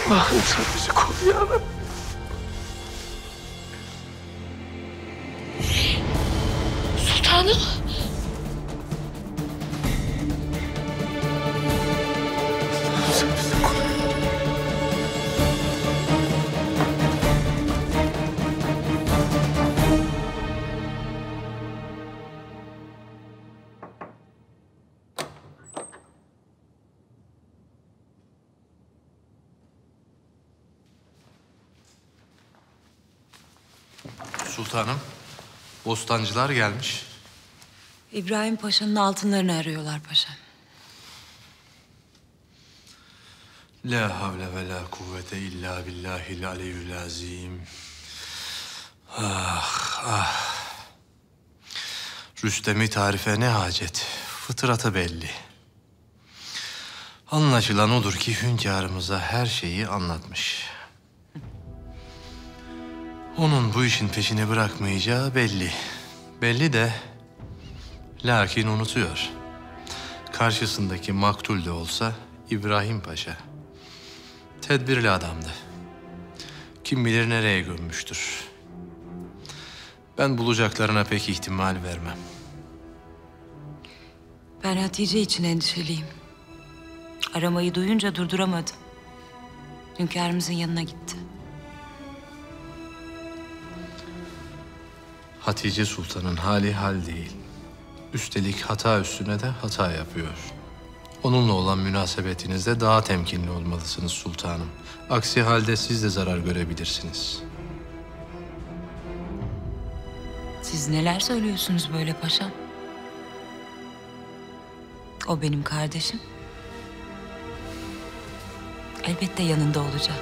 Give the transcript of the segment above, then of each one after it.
Allah'ım sen bizi koru ya Rabbi. Sultanım. Sen bizi koru. Sultanım, bostancılar gelmiş. İbrahim Paşa'nın altınlarını arıyorlar paşam. La havle ve la kuvvete illa billahil aliyyül azim. Ah, ah. Rüstem'i tarife ne hacet, fıtratı belli. Anlaşılan odur ki hünkârımıza her şeyi anlatmış. Onun bu işin peşini bırakmayacağı belli. Belli de, lakin unutuyor. Karşısındaki maktul de olsa İbrahim Paşa. Tedbirli adamdı. Kim bilir nereye gömmüştür. Ben bulacaklarına pek ihtimal vermem. Ben Hatice için endişeliyim. Aramayı duyunca durduramadım. Hünkârımızın yanına gitti. Hatice Sultan'ın hali hal değil. Üstelik hata üstüne de hata yapıyor. Onunla olan münasebetinizde daha temkinli olmalısınız sultanım. Aksi halde siz de zarar görebilirsiniz. Siz neler söylüyorsunuz böyle paşam? O benim kardeşim. Elbette yanında olacağım.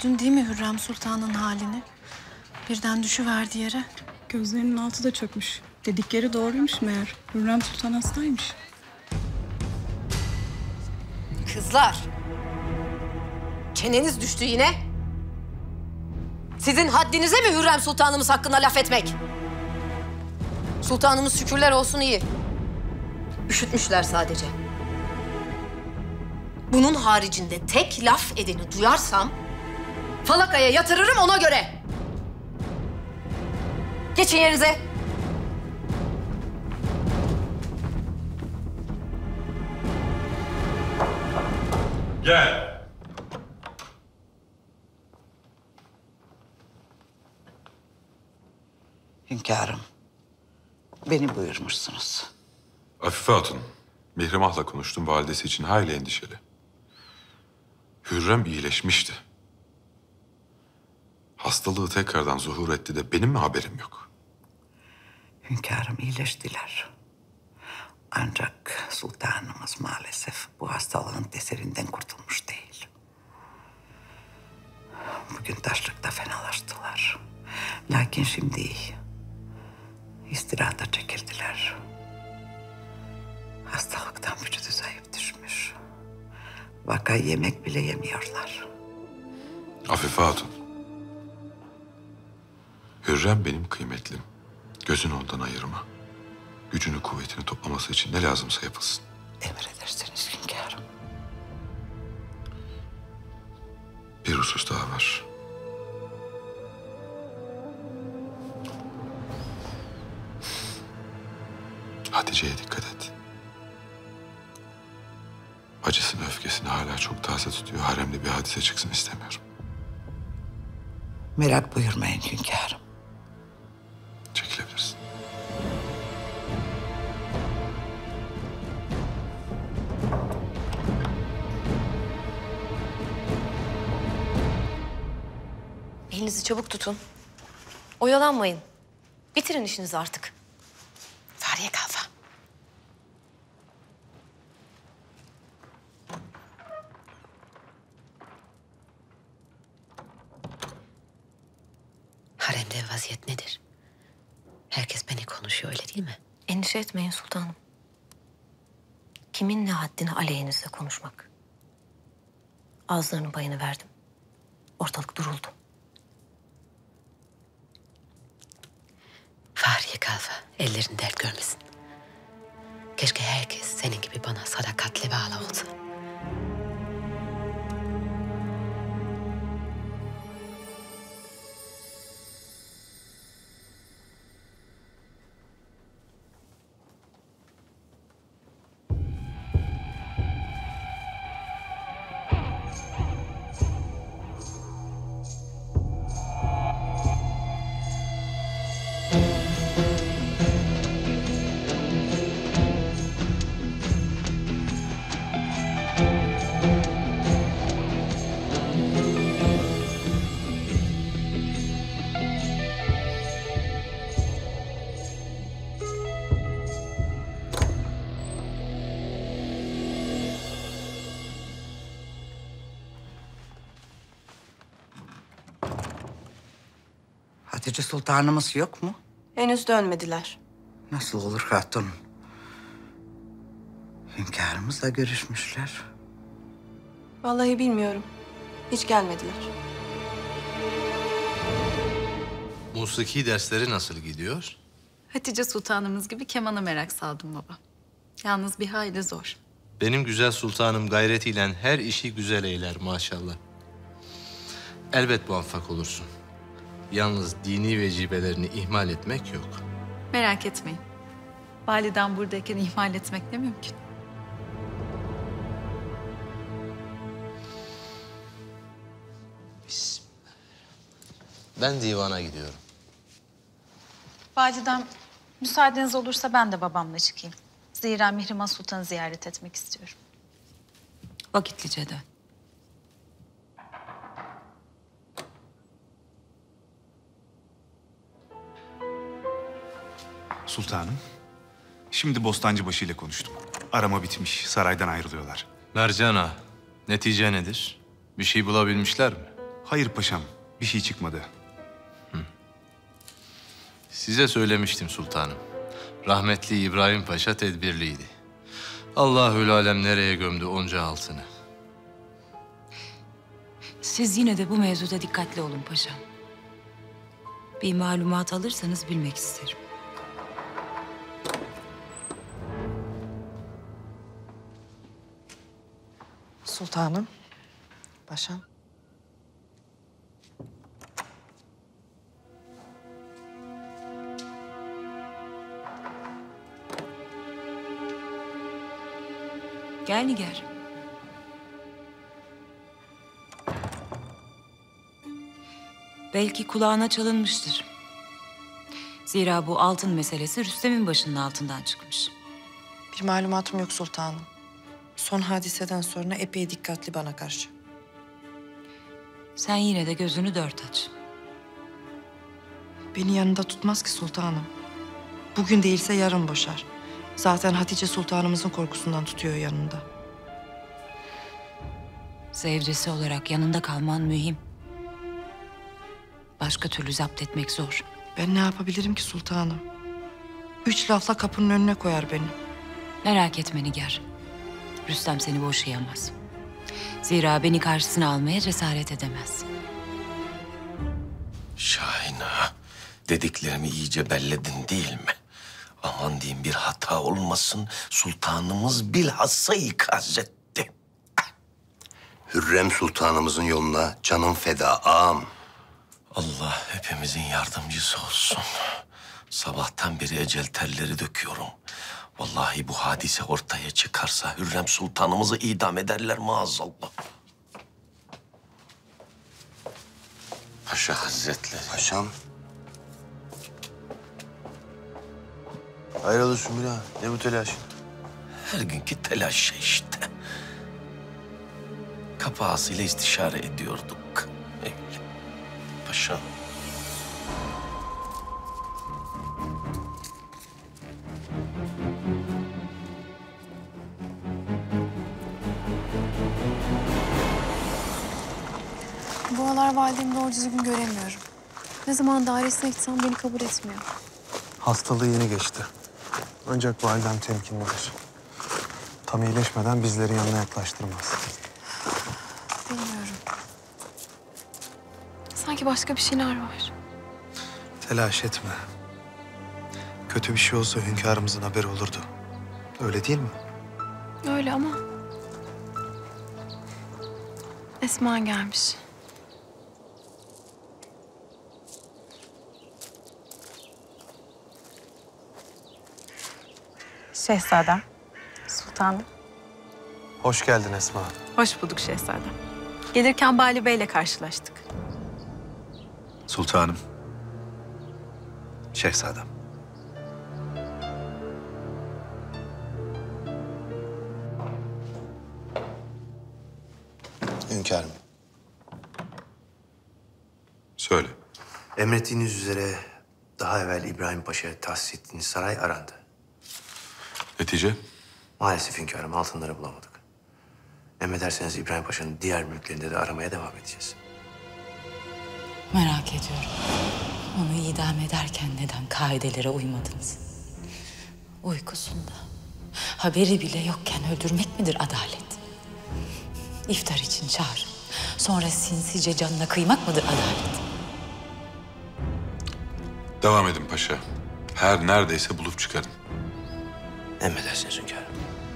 Gördün değil mi Hürrem Sultan'ın halini? Birden düşüverdi yere. Gözlerinin altı da çökmüş. Dedikleri doğruymuş meğer. Hürrem Sultan hastaymış. Kızlar. Çeneniz düştü yine. Sizin haddinize mi Hürrem Sultanımız hakkında laf etmek? Sultanımız şükürler olsun iyi. Üşütmüşler sadece. Bunun haricinde tek laf edeni duyarsam falakaya yatırırım ona göre. Geçin yerinize. Gel. Hünkârım, beni buyurmuşsunuz. Afife Hatun, Mihrimah'la konuştum. Validesi için hayli endişeli. Hürrem iyileşmişti. Hastalığı tekrardan zuhur etti de benim mi haberim yok? Hünkârım iyileştiler. Ancak sultanımız maalesef bu hastalığın tesirinden kurtulmuş değil. Bugün taşlıkta fenalaştılar. Lakin şimdi iyi. İstirahata çekildiler. Hastalıktan vücudu zayıf düşmüş. Vakayı yemek bile yemiyorlar. Afife Hatun. Hürrem benim kıymetlim. Gözünü ondan ayırma. Gücünü, kuvvetini toplaması için ne lazımsa yapılsın. Emredersiniz hünkârım. Bir husus daha var. Hatice'ye dikkat et. Acısını, öfkesini hala çok taze tutuyor. Haremde bir hadise çıksın istemiyorum. Merak buyurmayın hünkârım. Çekilebilirsin. Elinizi çabuk tutun. Oyalanmayın. Bitirin işinizi artık. Fahriye Kalfa. Haremde vaziyet nedir? Herkes beni konuşuyor, öyle değil mi? Endişe etmeyin sultanım. Kimin ne haddini aleyhinizde konuşmak? Ağızlarının payını verdim. Ortalık duruldu. Fahriye Kalfa, ellerin dert görmesin. Keşke herkes senin gibi bana sadakatle bağlı olsa. Hatice Sultanımız yok mu? Henüz dönmediler. Nasıl olur hatun? Hünkârımızla görüşmüşler. Vallahi bilmiyorum. Hiç gelmediler. Musiki dersleri nasıl gidiyor? Hatice Sultanımız gibi kemana merak saldım baba. Yalnız bir hayli zor. Benim güzel sultanım gayretiyle her işi güzel eyler maşallah. Elbet muvaffak olursun. Yalnız dini vecibelerini ihmal etmek yok. Merak etmeyin. Validem buradayken ihmal etmek de mümkün. Ben divana gidiyorum. Validem, müsaadeniz olursa ben de babamla çıkayım. Zira Mihrimah Sultan'ı ziyaret etmek istiyorum. Vakitlice dön. Sultanım, şimdi Bostancıbaşı ile konuştum. Arama bitmiş, saraydan ayrılıyorlar. Mercan ağa, netice nedir? Bir şey bulabilmişler mi? Hayır paşam, bir şey çıkmadı. Size söylemiştim sultanım. Rahmetli İbrahim Paşa tedbirliydi. Allahül alem nereye gömdü onca altını. Siz yine de bu mevzuda dikkatli olun paşam. Bir malumat alırsanız bilmek isterim. Sultanım, paşam. Gel Nigar. Belki kulağına çalınmıştır. Zira bu altın meselesi Rüstem'in başının altından çıkmış. Bir malumatım yok sultanım. Son hadiseden sonra epey dikkatli bana karşı. Sen yine de gözünü dört aç. Beni yanında tutmaz ki sultanım. Bugün değilse yarın boşar. Zaten Hatice sultanımızın korkusundan tutuyor yanında. Zevcesi olarak yanında kalman mühim. Başka türlü zapt etmek zor. Ben ne yapabilirim ki sultanım? 3 lafla kapının önüne koyar beni. Merak etme Nigar. Rüstem seni boşayamaz. Zira beni karşısına almaya cesaret edemez. Şahin ağa, dediklerimi iyice belledin değil mi? Aman diyeyim bir hata olmasın, sultanımız bilhassa ikaz etti. Hürrem sultanımızın yoluna canım feda ağam. Allah hepimizin yardımcısı olsun. Sabahtan beri ecel telleri döküyorum. Vallahi bu hadise ortaya çıkarsa Hürrem sultanımızı idam ederler maazallah. Paşa Hazretleri. Paşam. Hayrola Sümbül ağa, ne bu telaş? Her günkü telaş işte. Kapı ağasıyla istişare ediyorduk. Öyle. Paşa. Bu aralar validemi doğru düzgün göremiyorum. Ne zaman dairesine gitsem beni kabul etmiyor. Hastalığı yeni geçti. Ancak validem temkinlidir. Tam iyileşmeden bizleri yanına yaklaştırmaz. Bilmiyorum. Sanki başka bir şeyler var. Telaş etme. Kötü bir şey olsa hünkârımızın haberi olurdu. Öyle değil mi? Öyle ama... Esma gelmiş. Şehzadem, sultanım. Hoş geldin Esma. Hoş bulduk şehzadem. Gelirken Bali Bey'le karşılaştık. Sultanım. Şehzadem. Hünkârım. Söyle. Emrettiğiniz üzere daha evvel İbrahim Paşa'ya tahsis ettiğiniz saray arandı. Netice? Maalesef hünkârım altınları bulamadık. Emrederseniz İbrahim Paşa'nın diğer mülklerinde de aramaya devam edeceğiz. Merak ediyorum. Onu idam ederken neden kaidelere uymadınız? Uykusunda, haberi bile yokken öldürmek midir adalet? İftar için çağır. Sonra sinsice canına kıymak mıdır adalet? Devam edin paşa. Her neredeyse bulup çıkarın. Emredersiniz hünkârım.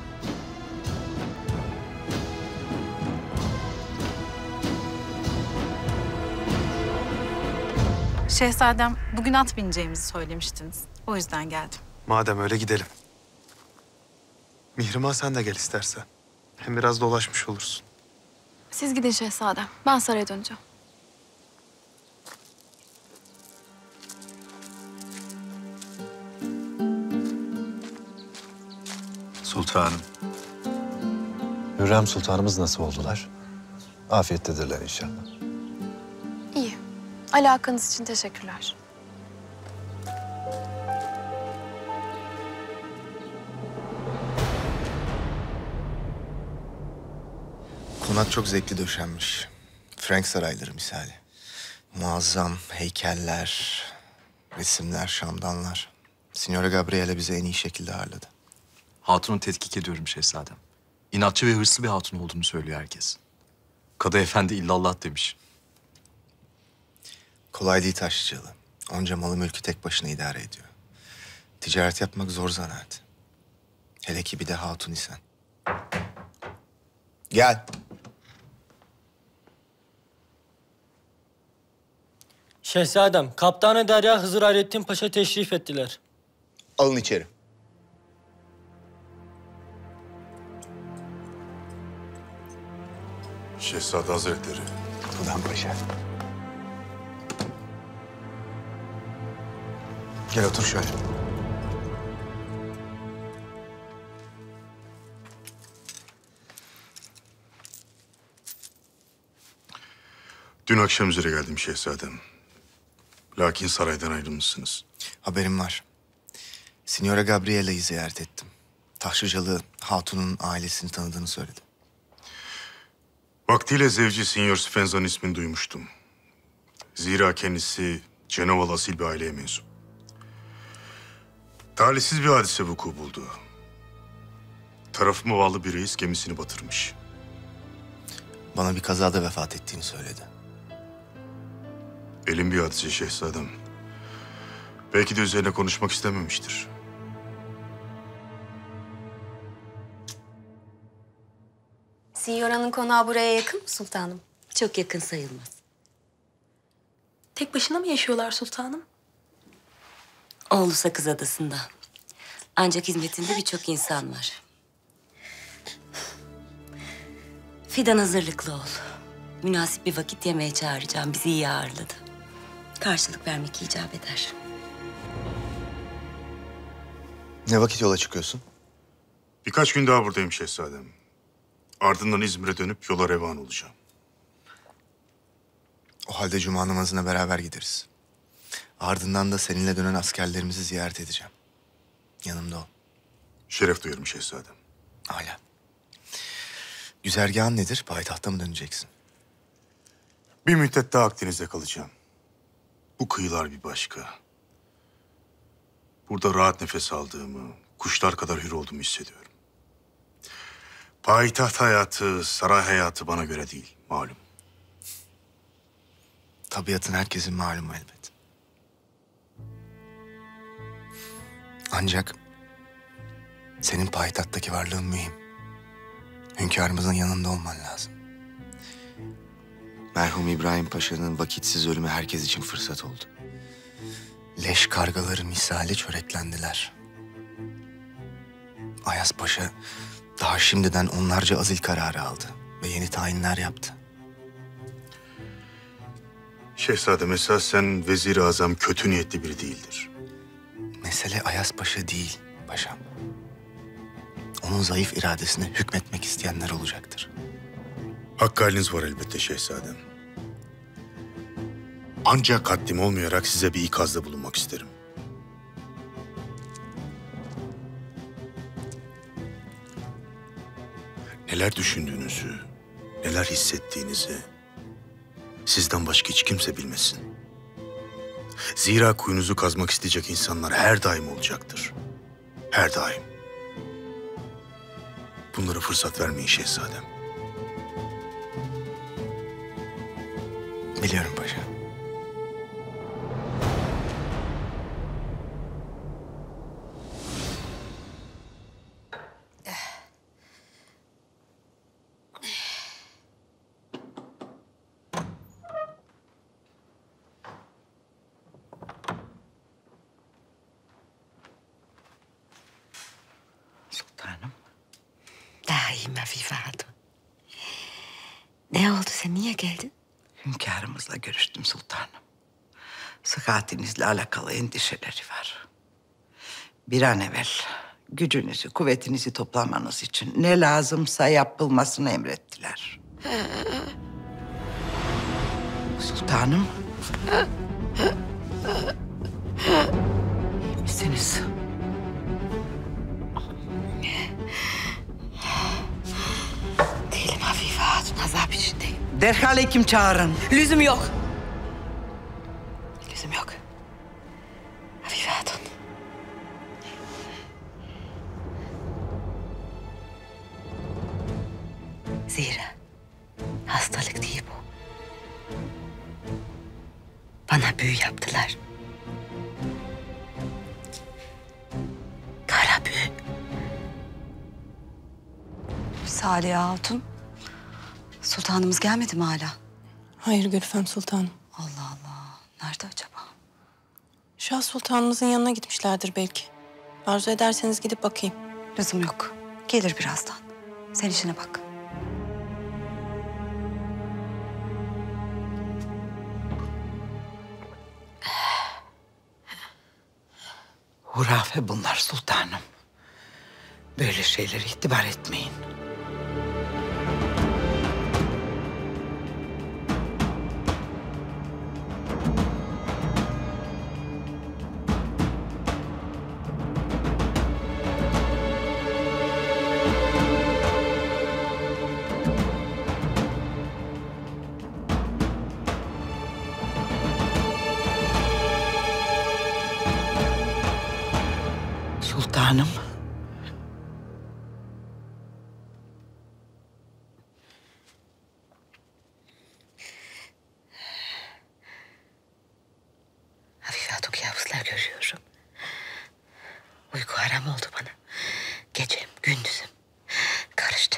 Şehzadem, bugün at bineceğimizi söylemiştiniz. O yüzden geldim. Madem öyle gidelim. Mihrimah sen de gel istersen. Hem biraz dolaşmış olursun. Siz gidin şehzadem. Ben saraya döneceğim. Sultanım. Hürrem Sultanımız nasıl oldular? Afiyettedirler inşallah. İyi. Alakanız için teşekkürler. Konak çok zevkli döşenmiş. Frank sarayları misali. Muazzam heykeller, resimler, şamdanlar. Signora Gabriele bizi en iyi şekilde ağırladı. Hatunu tetkik ediyorum şehzadem. İnatçı ve hırslı bir hatun olduğunu söylüyor herkes. Kadı efendi illallah demiş. Kolay değil Taşlıcalı. Onca malı mülkü tek başına idare ediyor. Ticaret yapmak zor zanaat. Hele ki bir de hatun isen. Gel. Şehzadem, Kaptanı Derya Hızır Hayrettin Paşa teşrif ettiler. Alın içeri. Şehzade Hazretleri. Tudan Paşa. Gel otur şöyle. Dün akşam üzere geldim şehzadem. Lakin saraydan ayrılmışsınız. Haberim var. Signora Gabriele'yi ziyaret ettim. Taşlıcalı hatunun ailesini tanıdığını söyledi. Vaktiyle zevci Signor Spenza'nın ismini duymuştum. Zira kendisi Cenova asil bir aileye mensup. Talihsiz bir hadise vuku buldu. Tarafıma bağlı bir reis gemisini batırmış. Bana bir kazada vefat ettiğini söyledi. Elim bir hadise şehzadem. Belki de üzerine konuşmak istememiştir. Signora'nın konağı buraya yakın mı sultanım? Çok yakın sayılmaz. Tek başına mı yaşıyorlar sultanım? Oğlu Sakız Adası'nda. Ancak hizmetinde birçok insan var. Fidan hazırlıklı ol. Münasip bir vakit yemeğe çağıracağım. Bizi iyi ağırladı. Karşılık vermek icap eder. Ne vakit yola çıkıyorsun? Birkaç gün daha buradayım şehzadem. Ardından İzmir'e dönüp yola revan olacağım. O halde cuma namazına beraber gideriz. Ardından da seninle dönen askerlerimizi ziyaret edeceğim. Yanımda ol. Şeref duyarım şehzadem. Hala. Güzergahın nedir? Payitahta mı döneceksin? Bir müddet daha Akdeniz'de kalacağım. Bu kıyılar bir başka. Burada rahat nefes aldığımı, kuşlar kadar hür olduğumu hissediyorum. Payitaht hayatı, saray hayatı bana göre değil, malum. Tabiatın herkesin malumu elbet. Ancak senin payitahttaki varlığın mühim. Hünkârımızın yanında olman lazım. Merhum İbrahim Paşa'nın vakitsiz ölümü herkes için fırsat oldu. Leş kargaları misali çöreklendiler. Ayas Paşa daha şimdiden onlarca azil kararı aldı ve yeni tayinler yaptı. Şehzadem esasen Vezir-i Azam kötü niyetli biri değildir. Mesele Ayas Paşa değil paşam. Onun zayıf iradesine hükmetmek isteyenler olacaktır. Hakkı haliniz var elbette şehzadem. Ancak haddim olmayarak size bir ikazda bulunmak isterim. Neler düşündüğünüzü, neler hissettiğinizi sizden başka hiç kimse bilmesin. Zira kuyunuzu kazmak isteyecek insanlar her daim olacaktır. Her daim. Bunlara fırsat vermeyin şehzadem. Biliyorum paşa. Sultanım. Daim Afife Hatun. Ne oldu? Sen niye geldin? Hünkârımızla görüştüm sultanım. Sıhhatinizle alakalı endişeleri var. Bir an evvel gücünüzü, kuvvetinizi toplamanız için ne lazımsa yapılmasını emrettiler. Sultanım. İyi misiniz? Değilim Afife Hatun. Azap içindeyim. Derhal hekim çağırın. Lüzum yok. Lüzum yok. Afife Hatun. Zira hastalık değil bu. Bana büyü yaptılar. Kara büyü. Saliha Hatun. Sultanımız gelmedi mi hala? Hayır Gülfem Sultanım. Allah Allah. Nerede acaba? Şah Sultanımızın yanına gitmişlerdir belki. Arzu ederseniz gidip bakayım. Lüzum yok. Gelir birazdan. Sen işine bak. Hurafe bunlar sultanım. Böyle şeylere itibar etmeyin. Sultanım. Afife Hatun kabuslar görüyorum. Uyku haram oldu bana. Gecem, gündüzüm karıştı.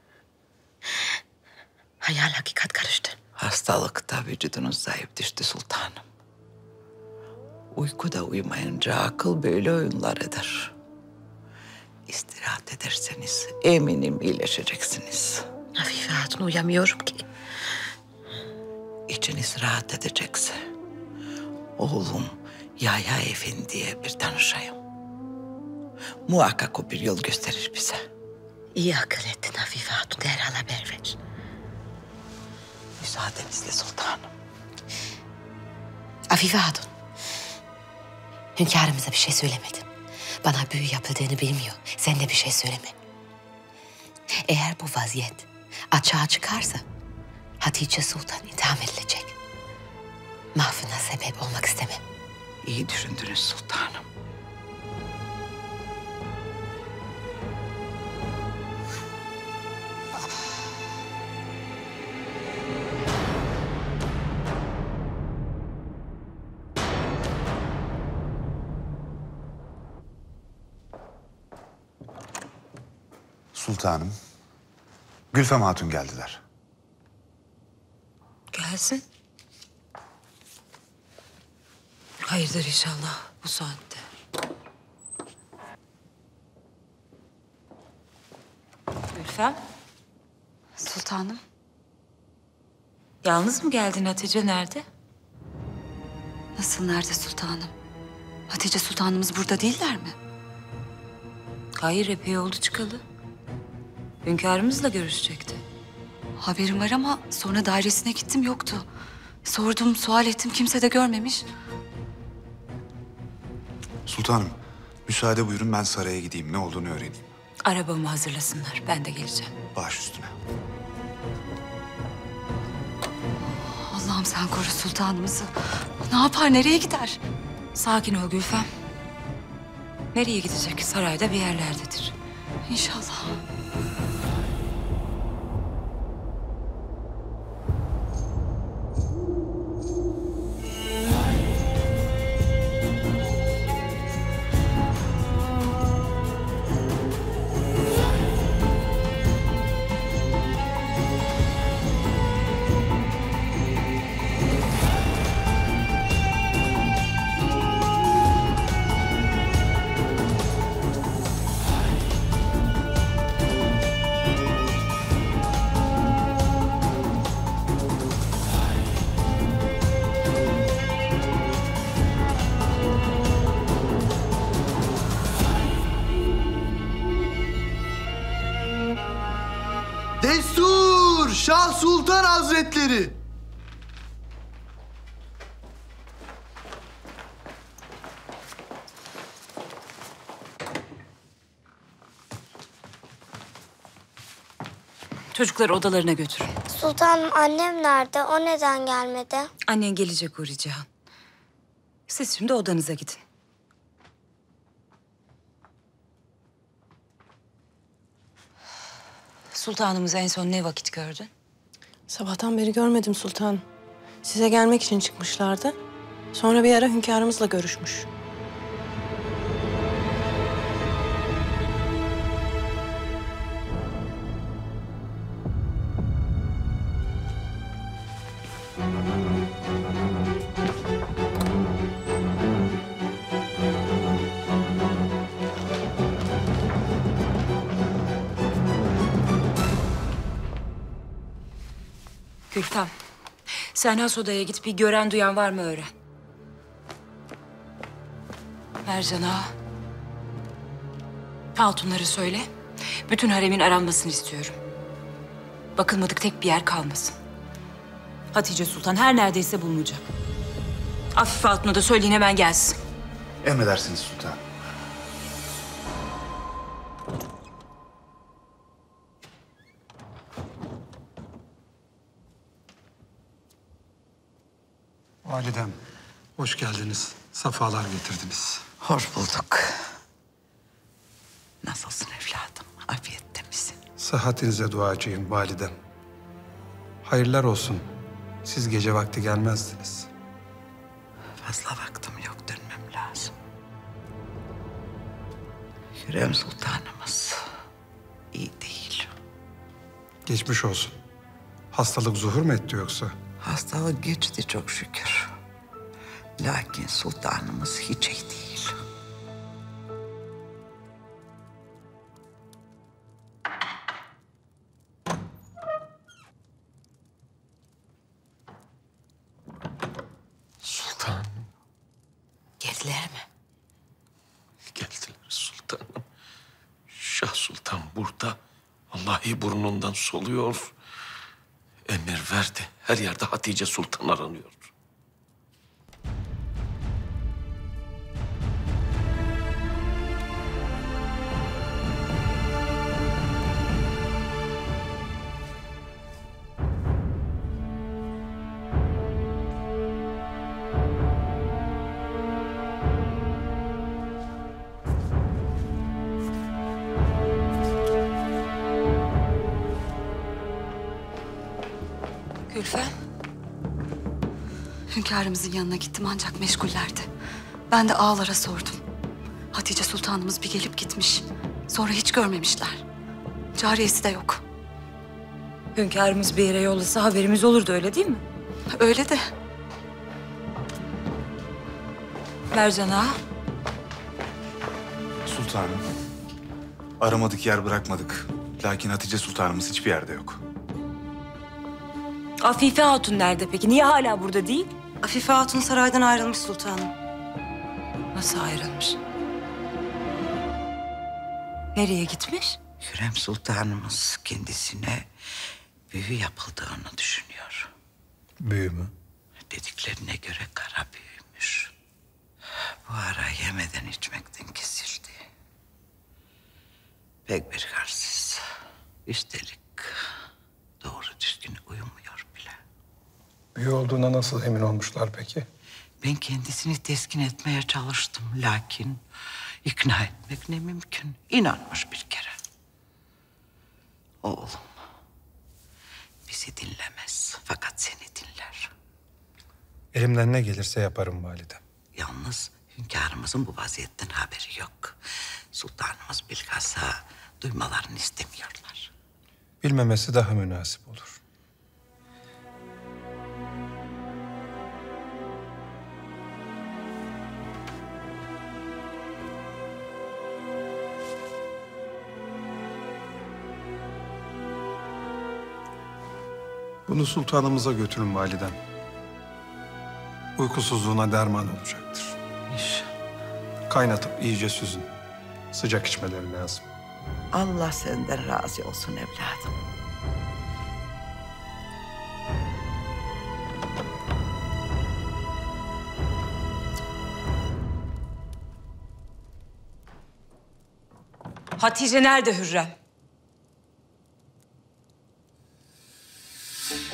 Hayal hakikat karıştı. Hastalıkta vücudunuz zayıf düştü sultanım. Uykuda uyumayınca akıl böyle oyunlar eder. İstirahat ederseniz eminim iyileşeceksiniz. Afife Hatun uyamıyorum ki. İçiniz rahat edecekse oğlum Yahya Efendi'ye bir tanışayım. Muhakkak o bir yol gösterir bize. İyi akıl ettin Afife Hatun. Derhal haber ver. Müsaadenizle sultanım. Afife Hatun. Hünkârımıza bir şey söylemedim. Bana büyü yapıldığını bilmiyor. Sen de bir şey söyleme. Eğer bu vaziyet açığa çıkarsa Hatice Sultan itham edilecek. Mahfına sebep olmak istemem. İyi düşündünüz sultanım. Sultanım, Gülfem Hatun geldiler. Gelsin. Hayırdır inşallah bu saatte. Gülfem. Sultanım. Yalnız mı geldin Hatice nerede? Nasıl nerede sultanım? Hatice sultanımız burada değiller mi? Hayır epey oldu çıkalı. Hünkârımızla görüşecekti. Haberim var ama sonra dairesine gittim yoktu. Sordum, sual ettim kimse de görmemiş. Sultanım, müsaade buyurun ben saraya gideyim. Ne olduğunu öğreneyim. Arabamı hazırlasınlar. Ben de geleceğim. Baş üstüne. Allah'ım sen koru sultanımızı. Ne yapar, nereye gider? Sakin ol Gülfem. Nereye gidecek? Sarayda bir yerlerdedir. İnşallah. Destur! Şah Sultan Hazretleri! Çocukları odalarına götürün. Sultanım annem nerede? O neden gelmedi? Annen gelecek Huri Cihan. Siz şimdi odanıza gidin. Sultanımızı en son ne vakit gördün? Sabahtan beri görmedim sultanım. Size gelmek için çıkmışlardı. Sonra bir ara hünkârımızla görüşmüş. Gülfem, sen has odaya git, bir gören duyan var mı öğren. Mercan ağa, hatunları söyle, bütün haremin aranmasını istiyorum. Bakılmadık tek bir yer kalmasın. Hatice Sultan her neredeyse bulunacak. Afife Hatun'a da söyleyin hemen gelsin. Emredersiniz sultanım. Validem, hoş geldiniz. Safalar getirdiniz. Hoş bulduk. Nasılsın evladım? Afiyette misin? Sıhhatinize duacıyım validem. Hayırlar olsun. Siz gece vakti gelmezdiniz. Fazla vaktim yok, dönmem lazım. Hürrem Sultanımız iyi değil. Geçmiş olsun. Hastalık zuhur mu etti yoksa? Hastalık geçti çok şükür. Lakin sultanımız hiç iyi değil. Sultan. Geldiler mi? Geldiler sultanım. Şah Sultan burada. Vallahi burnundan soluyor. Emir verdi. Her yerde Hatice Sultan aranıyor. Gülfem. Hünkârımızın yanına gittim ancak meşgullerdi. Ben de ağalara sordum. Hatice Sultanımız bir gelip gitmiş. Sonra hiç görmemişler. Cariyesi de yok. Hünkârımız bir yere yollasa haberimiz olurdu, öyle değil mi? Öyle de. Mercan ağa. Sultanım. Aramadık yer bırakmadık. Lakin Hatice Sultanımız hiçbir yerde yok. Afife Hatun nerede peki? Niye hala burada değil? Afife Hatun saraydan ayrılmış sultanım. Nasıl ayrılmış? Nereye gitmiş? Hürrem Sultanımız kendisine büyü yapıldığını düşünüyor. Büyü mü? Dediklerine göre kara büyümüş. Bu ara yemeden içmekten kesildi. Pek bir halsiz. Üstelik doğru düzgün uyumuyor bile. Büyü olduğuna nasıl emin olmuşlar peki? Ben kendisini teskin etmeye çalıştım. Lakin ikna etmek ne mümkün. İnanmış bir kere. Oğlum bizi dinlemez. Fakat seni dinler. Elimden ne gelirse yaparım validem. Yalnız hünkârımızın bu vaziyetten haberi yok. Sultanımız bilhassa duymalarını istemiyorlar. Bilmemesi daha münasip olur. Bunu sultanımıza götürün validem. Uykusuzluğuna derman olacaktır. İnşallah. Kaynatıp iyice süzün. Sıcak içmeleri lazım. Allah senden razı olsun evladım. Hatice nerede Hürrem?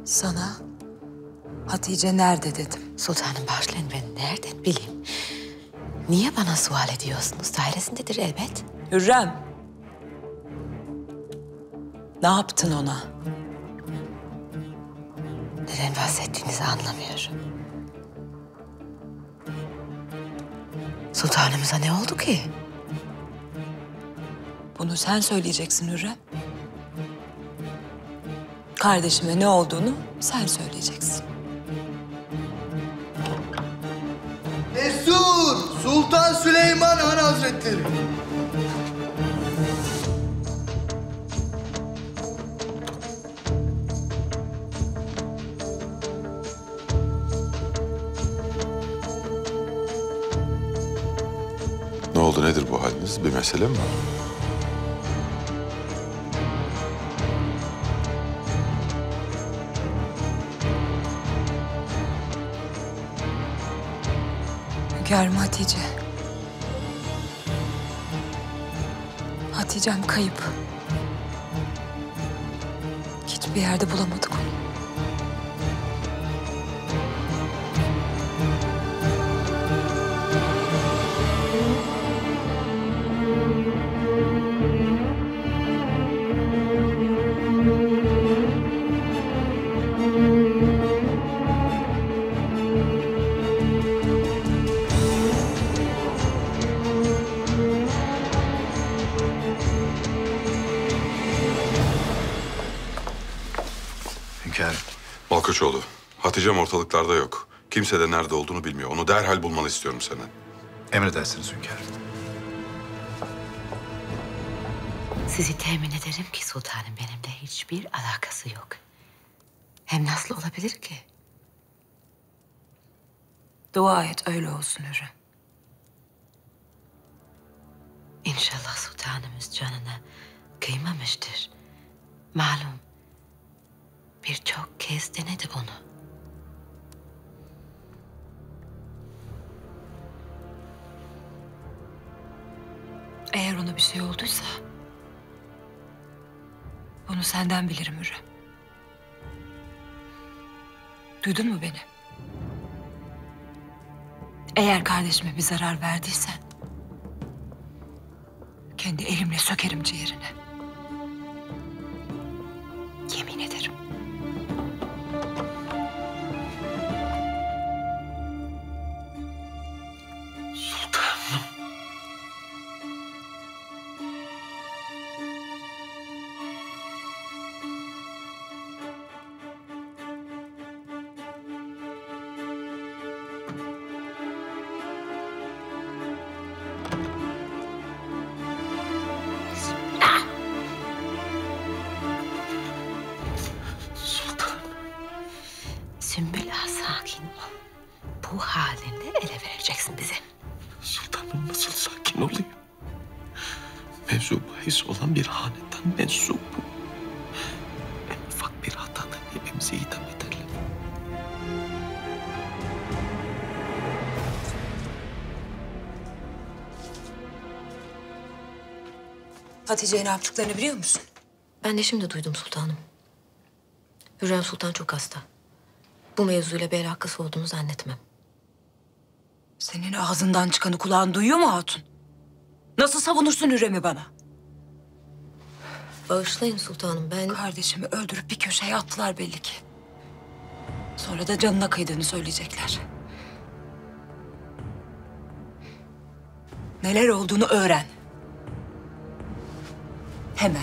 Sana Hatice nerede dedim. Sultanım bağışlayın, ben nereden bileyim? Niye bana sual ediyorsunuz? Dairesindedir elbet. Hürrem. Ne yaptın ona? Neden bahsettiğinizi anlamıyorum. Sultanımıza ne oldu ki? Bunu sen söyleyeceksin Hürrem. Kardeşime ne olduğunu sen söyleyeceksin. Destur! Sultan Süleyman Han Hazretleri. Ne oldu, nedir bu haliniz? Bir mesele mi var? Hünkârım Hatice. Hatice'm kayıp. Hiçbir yerde bulamadık onu. Hünkârım. Malkoçoğlu, Hatice'm ortalıklarda yok. Kimse de nerede olduğunu bilmiyor. Onu derhal bulmanı istiyorum senden. Emredersiniz hünkârım. Sizi temin ederim ki sultanım benimle hiçbir alakası yok. Hem nasıl olabilir ki? Dua et öyle olsun Hürrem. İnşallah sultanımız canına kıymamıştır. Malum birçok kez denedi bunu. Eğer ona bir şey olduysa bunu senden bilirim Hürrem. Duydun mu beni? Eğer kardeşime bir zarar verdiysen kendi elimle sökerim ciğerini. Yemin ederim. Sultanım. Sümbül Ağa, sakin ol. Bu halinle ele vereceksin bize. Sultanım nasıl sakin olayım? Mevzu bahis olan bir hanedan mensup bu. En ufak bir hatada hepimizi idam ederler. Hatice'ye ne yaptıklarını biliyor musun? Ben de şimdi duydum sultanım. Hürrem Sultan çok hasta. Bu mevzuyla bir alakası olduğunu zannetmem. Senin ağzından çıkanı kulağın duyuyor mu hatun? Nasıl savunursun Hürrem'i bana? Bağışlayın sultanım, ben... Kardeşimi öldürüp bir köşeye attılar belli ki. Sonra da canına kıydığını söyleyecekler. Neler olduğunu öğren. Hemen.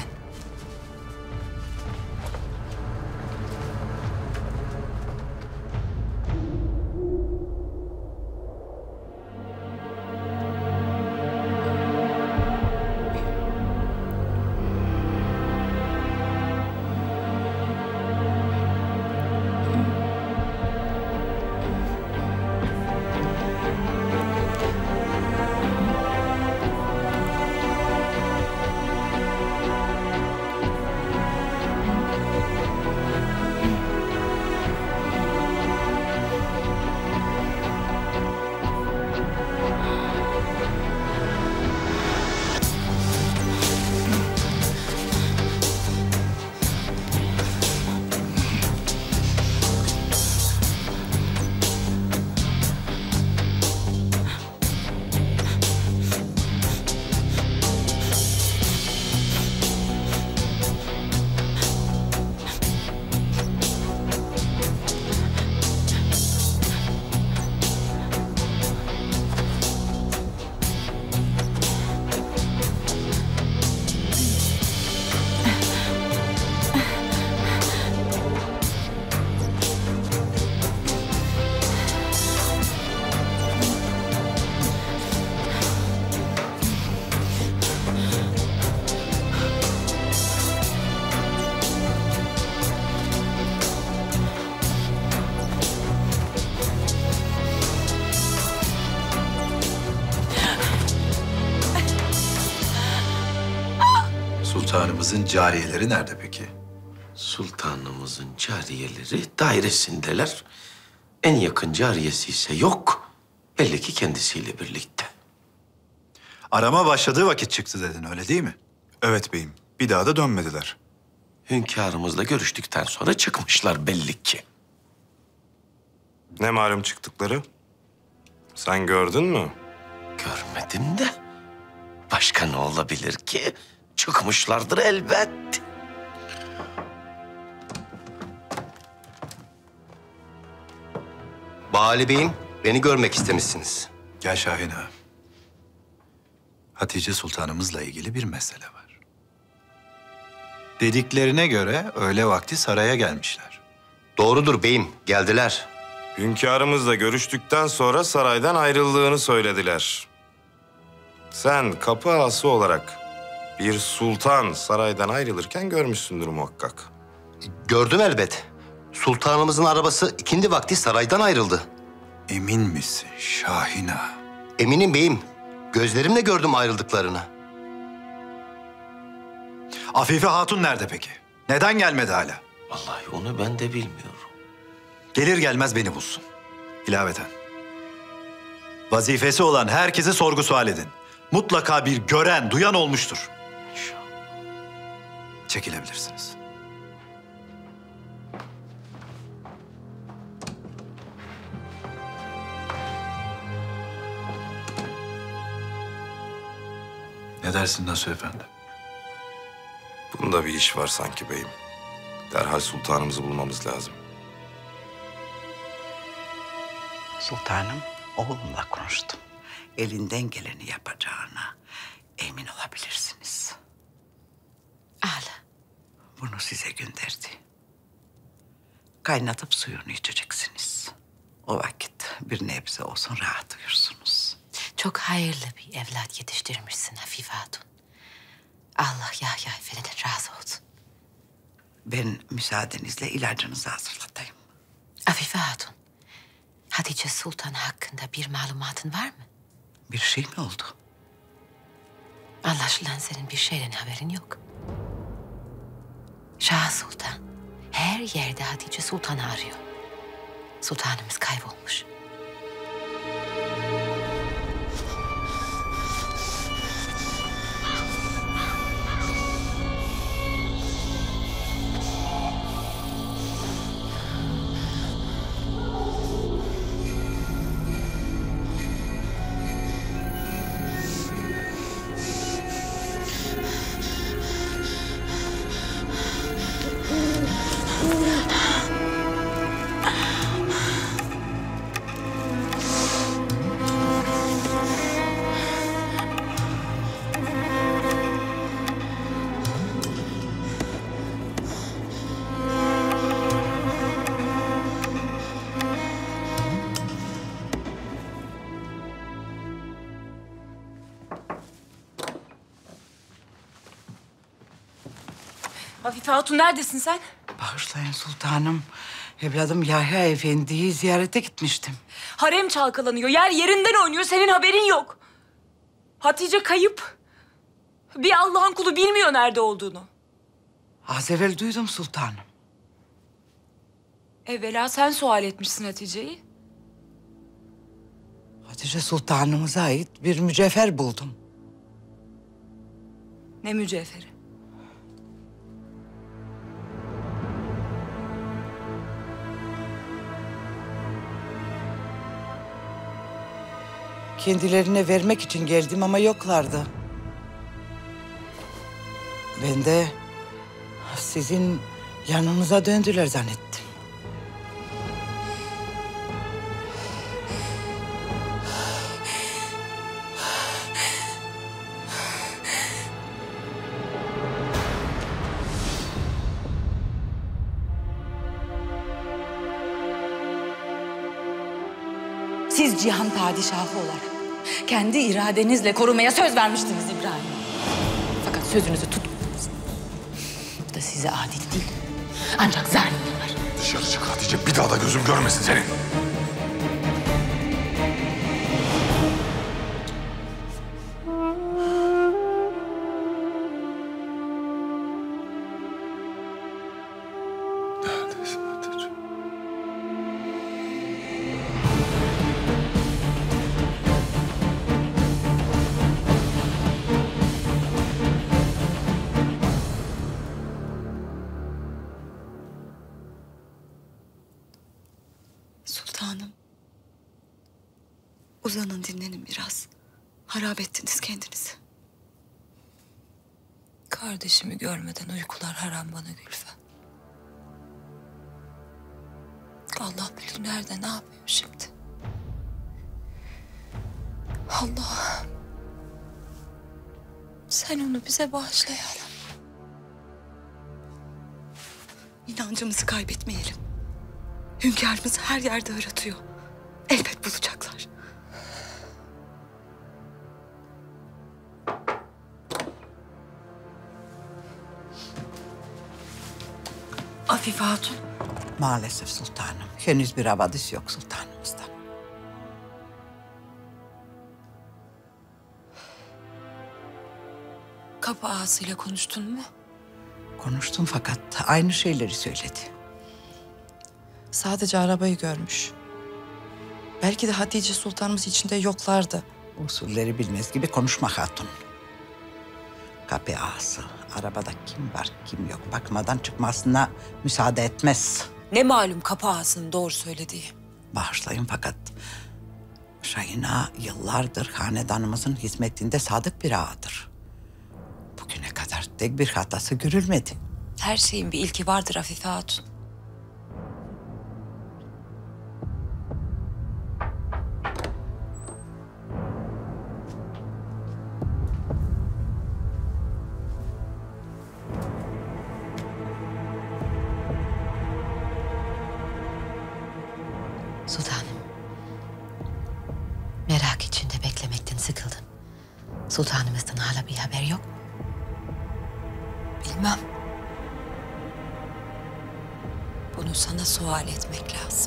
Sultanımızın cariyeleri nerede peki? Sultanımızın cariyeleri dairesindeler. En yakın cariyesi ise yok. Belli ki kendisiyle birlikte. Arama başladığı vakit çıktı dedin, öyle değil mi? Evet beyim. Bir daha da dönmediler. Hünkârımızla görüştükten sonra çıkmışlar belli ki. Ne malum çıktıkları? Sen gördün mü? Görmedim de. Başka ne olabilir ki? Çıkmışlardır elbet. Bali Bey'im, beni görmek istemişsiniz. Gel Şahin ağa. Hatice Sultanımızla ilgili bir mesele var. Dediklerine göre öğle vakti saraya gelmişler. Doğrudur beyim, geldiler. Hünkârımızla görüştükten sonra saraydan ayrıldığını söylediler. Sen kapı ağası olarak bir sultan saraydan ayrılırken görmüşsündür muhakkak. Gördüm elbet. Sultanımızın arabası ikindi vakti saraydan ayrıldı. Emin misin Şahin ağa? Eminim beyim. Gözlerimle gördüm ayrıldıklarını. Afife Hatun nerede peki? Neden gelmedi hala? Vallahi onu ben de bilmiyorum. Gelir gelmez beni bulsun. İlaveten. Vazifesi olan herkesi sorgu sual edin. Mutlaka bir gören, duyan olmuştur. Çekilebilirsiniz. Ne dersin Nasuh Efendi? Bunda bir iş var sanki beyim. Derhal sultanımızı bulmamız lazım. Sultanım, oğlumla konuştum. Elinden geleni yapacağına emin olabilirsiniz. Al. Bunu size gönderdi. Kaynatıp suyunu içeceksiniz. O vakit bir nebze olsun rahat uyursunuz. Çok hayırlı bir evlat yetiştirmişsin Afife Hatun. Allah Yahya Efendi'den razı olsun. Ben müsaadenizle ilacınızı hazırlatayım. Afife Hatun, Hatice Sultan hakkında bir malumatın var mı? Bir şey mi oldu? Anlaşılan senin bir şeyden haberin yok. Şah Sultan her yerde Hatice Sultan'ı arıyor. Sultanımız kaybolmuş. Afife Hatun neredesin sen? Bağışlayın sultanım. Evladım Yahya Efendi'yi ziyarete gitmiştim. Harem çalkalanıyor. Yer yerinden oynuyor. Senin haberin yok. Hatice kayıp. Bir Allah'ın kulu bilmiyor nerede olduğunu. Az evvel duydum sultanım. Evvela sen sual etmişsin Hatice'yi. Hatice sultanımıza ait bir mücevher buldum. Ne mücevheri? Kendilerine vermek için geldim ama yoklardı. Ben de sizin yanınıza döndüler zannettim. Siz cihan padişahı olarak kendi iradenizle korumaya söz vermiştiniz İbrahim. Fakat sözünüzü tutmadınız. Bu da size adil değil. Ancak zalimler. Dışarı çık Hatice. Bir daha da gözüm görmesin seni. Uzanın, dinlenin biraz. Harap ettiniz kendinizi. Kardeşimi görmeden uykular haram bana Gülfem. Allah bilir nerede, ne yapıyor şimdi. Allah. Sen onu bize bağışla ya Rabbi. İnancımızı kaybetmeyelim. Hünkârımız her yerde aratıyor. Elbet bulacaklar. Afife Hatun. Maalesef sultanım. Henüz bir havadis yok sultanımızdan. Kapı ağasıyla konuştun mu? Konuştum fakat aynı şeyleri söyledi. Sadece arabayı görmüş. Belki de Hatice Sultanımız içinde yoklardı. Usulleri bilmez gibi konuşma hatun. Kapı ağası, arabada kim var kim yok bakmadan çıkmasına müsaade etmez. Ne malum kapı ağasının doğru söylediği. Bağışlayın fakat Şahin Ağa yıllardır hanedanımızın hizmetinde sadık bir ağadır. Bugüne kadar tek bir hatası görülmedi. Her şeyin bir ilki vardır Afife Hatun. Sultanım. Merak içinde beklemekten sıkıldım. Sultanımızdan hala bir haber yok. Bilmem. Bunu sana sual etmek lazım.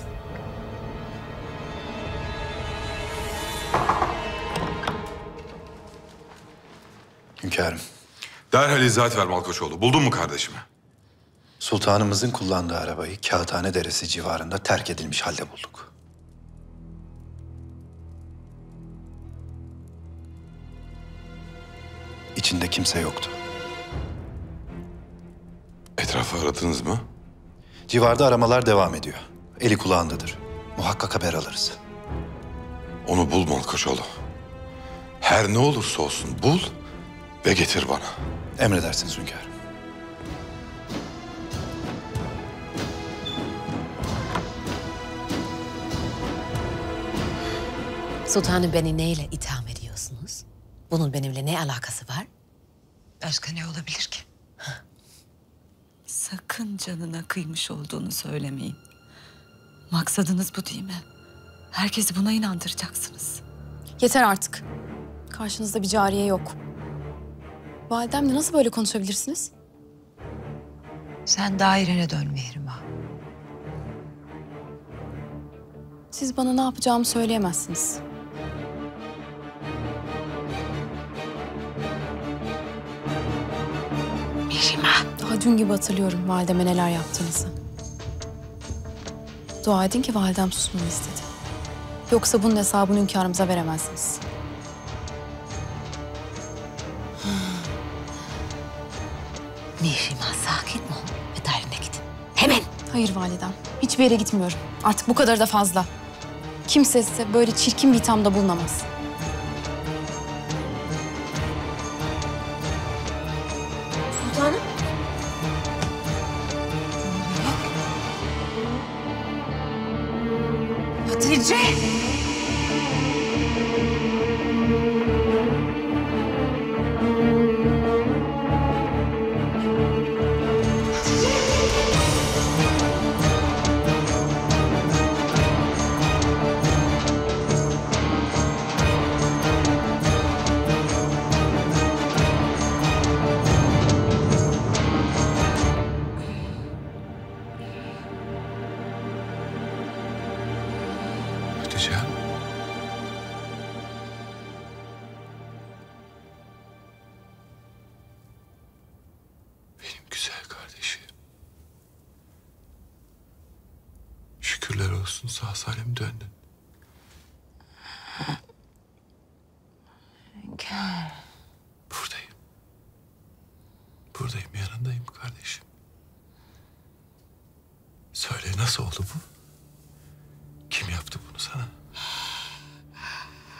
Hünkârım. Derhal izahat ver Malkoçoğlu. Buldun mu kardeşimi? Sultanımızın kullandığı arabayı Kağıthane Deresi civarında terk edilmiş halde bulduk. İçinde kimse yoktu. Etrafı aradınız mı? Civarda aramalar devam ediyor. Eli kulağındadır. Muhakkak haber alırız. Onu bul Malkoçoğlu. Her ne olursa olsun bul ve getir bana. Emredersiniz hünkârım. Sultanım beni neyle itham ediyorsunuz? Bunun benimle ne alakası var? Başka ne olabilir ki? Sakın canına kıymış olduğunu söylemeyin. Maksadınız bu değil mi? Herkesi buna inandıracaksınız. Yeter artık. Karşınızda bir cariye yok. Validemle nasıl böyle konuşabilirsiniz? Sen dairene dön Mihrimah. Siz bana ne yapacağımı söyleyemezsiniz. Mihrimah. Daha dün gibi hatırlıyorum valideme neler yaptığınızı. Dua edin ki validem susmamı istedi. Yoksa bunun hesabını hünkârımıza veremezsiniz. Mihrimah sakin ol ve dairene gidin. Hemen. Hayır validem. Hiçbir yere gitmiyorum. Artık bu kadar da fazla. Kimse size böyle çirkin bir ithamda bulunamaz. Sultanım. Hatice! Hatice. Benim güzel kardeşim. Şükürler olsun sağ salim döndün. Buradayım. Buradayım, yanındayım kardeşim. Söyle nasıl oldu bu? Kim yaptı bunu sana?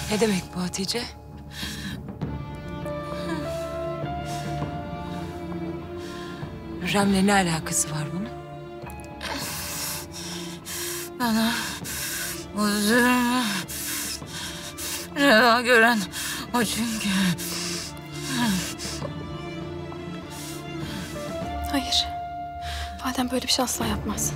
Ne demek bu Hatice? Hürrem'le ne alakası var bunun? Bana bu zulmü reva gören o çünkü. Hayır. Validem böyle bir şey asla yapmaz.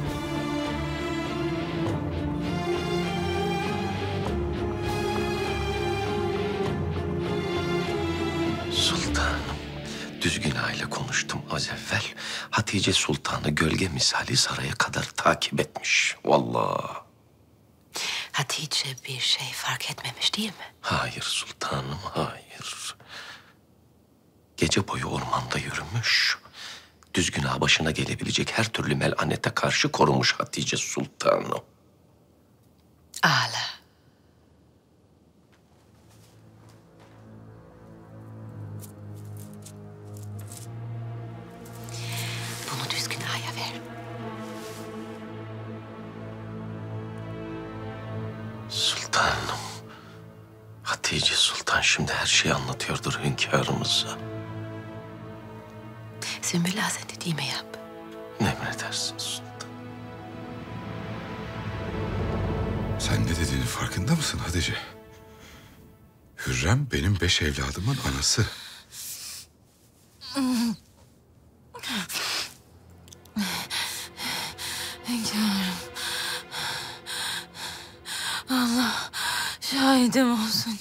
Sultanım, düzgün aile konuştum az evvel. Hatice Sultan'ı gölge misali saraya kadar takip etmiş. Vallahi. Hatice bir şey fark etmemiş değil mi? Hayır sultanım, hayır. Gece boyu ormanda yürümüş. Düzgün ağa başına gelebilecek her türlü melanete karşı korumuş Hatice Sultan'ı. Âlâ. Bunu düzgün ağaya ver. Sultanım, Hatice Sultan şimdi her şeyi anlatıyordur hünkârımıza. Sümbül Ağa sen dediğimi yap. Emredersin sultan. Sen ne dediğinin farkında mısın Hatice? Hürrem benim 5 evladımın anası. Hünkârım. Allah şahidim olsun.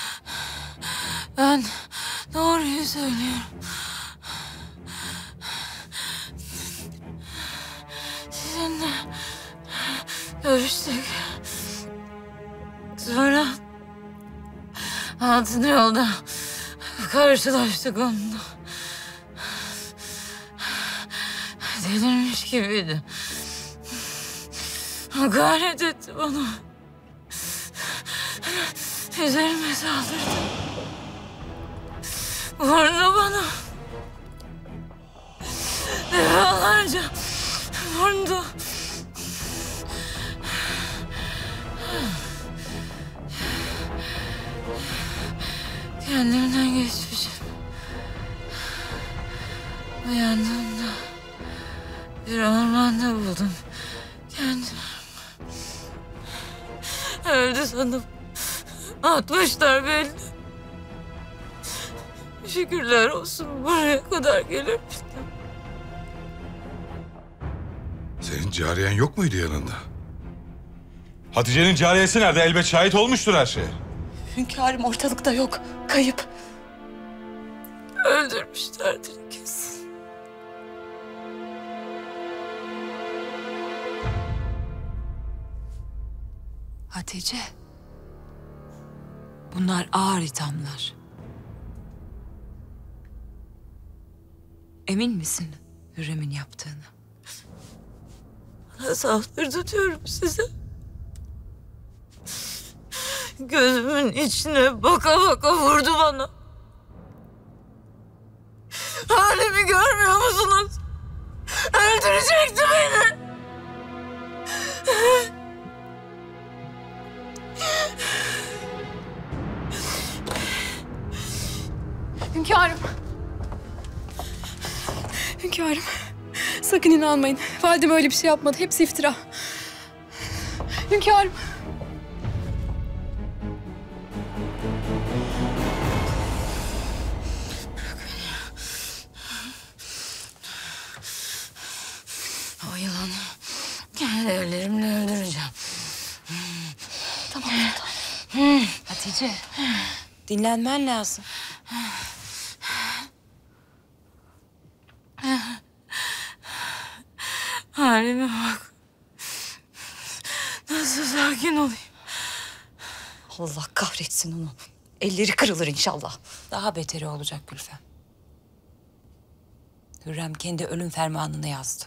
Ben doğruyu söylüyorum. Sizinle görüştük. Sonra altın yolda karşılaştık onunla. Delirmiş gibiydi. Hakaret etti bana. Üzerime saldırdı. Vurdu bana. Defalarca vurdu. Kendimden geçmişim. Uyandığımda bir ormanda buldum kendimi. Öldü sanıp atmışlar belli. Şükürler olsun buraya kadar gelebildim. Senin cariyen yok muydu yanında? Hatice'nin cariyesi nerede? Elbet şahit olmuştur her şeye. Hünkârım ortalıkta yok. Kayıp. Öldürmüşlerdir kesin. Hatice. Bunlar ağır ithamlar. Emin misin Hürrem'in yaptığını? Bana saldırdı diyorum size. Gözümün içine baka baka vurdu bana. Halimi görmüyor musunuz? Öldürecekti beni. Hünkârım. Hünkârım. Sakın inanmayın. Validem öyle bir şey yapmadı. Hepsi iftira. Hünkârım. O yılanı kendi ellerimle öldüreceğim. Tamam sultanım. Hatice, dinlenmen lazım. Halime bak. Nasıl sakin olayım? Allah kahretsin onu. Elleri kırılır inşallah. Daha beteri olacak Gülfem. Hürrem kendi ölüm fermanını yazdı.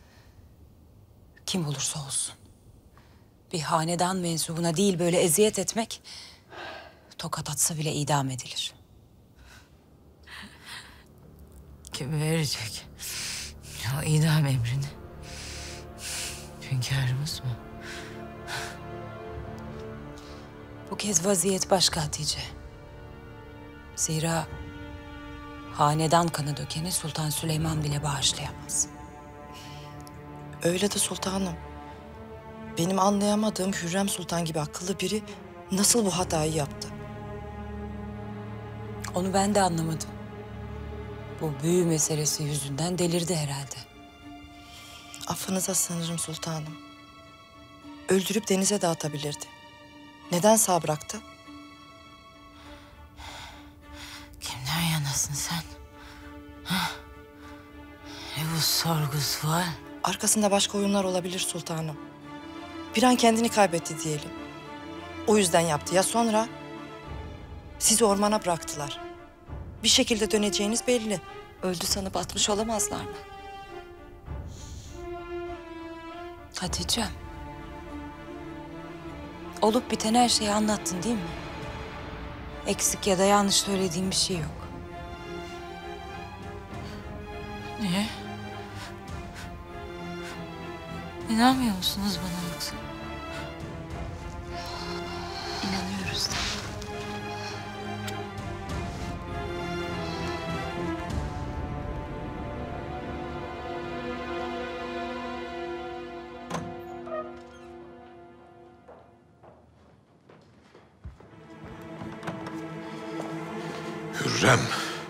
Kim olursa olsun. Bir hanedan mensubuna değil böyle eziyet etmek... tokat atsa bile idam edilir. Kim verecek o idam emrini? Hünkârımız mı? Bu kez vaziyet başka Hatice. Zira hanedan kanı dökeni Sultan Süleyman bile bağışlayamaz. Öyle de sultanım. Benim anlayamadığım Hürrem Sultan gibi akıllı biri nasıl bu hatayı yaptı? Onu ben de anlamadım. Bu büyü meselesi yüzünden delirdi herhalde. Affınıza sığınırım sultanım. Öldürüp denize de atabilirdi. Neden sağ bıraktı? Kimden yanasın sen? Ha? Ne bu sorgusu var? Arkasında başka oyunlar olabilir sultanım. Bir an kendini kaybetti diyelim. O yüzden yaptı. Ya sonra? Sizi ormana bıraktılar. Bir şekilde döneceğiniz belli. Öldü sanıp atmış olamazlar mı? Hatice'm. Olup biten her şeyi anlattın değil mi? Eksik ya da yanlış söylediğim bir şey yok. Niye? İnanmıyor musunuz bana yoksa? İnanıyoruz da. Hürrem.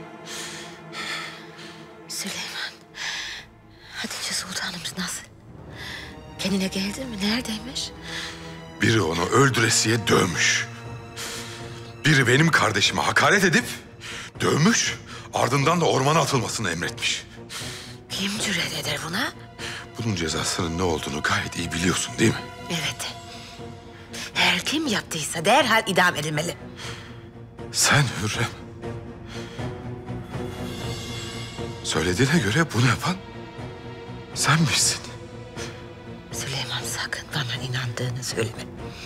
Süleyman. Hatice Sultanımız nasıl? Kendine geldi mi? Neredeymiş? Biri onu öldüresiye dövmüş. Biri benim kardeşime hakaret edip dövmüş, ardından da ormana atılmasını emretmiş. Kim cüret eder buna? Bunun cezasının ne olduğunu gayet iyi biliyorsun değil mi? Evet. Her kim yaptıysa derhal idam edilmeli. Sen Hürrem. Söylediğine göre bunu yapan sen misin? Süleyman sakın bana inandığını söyleme.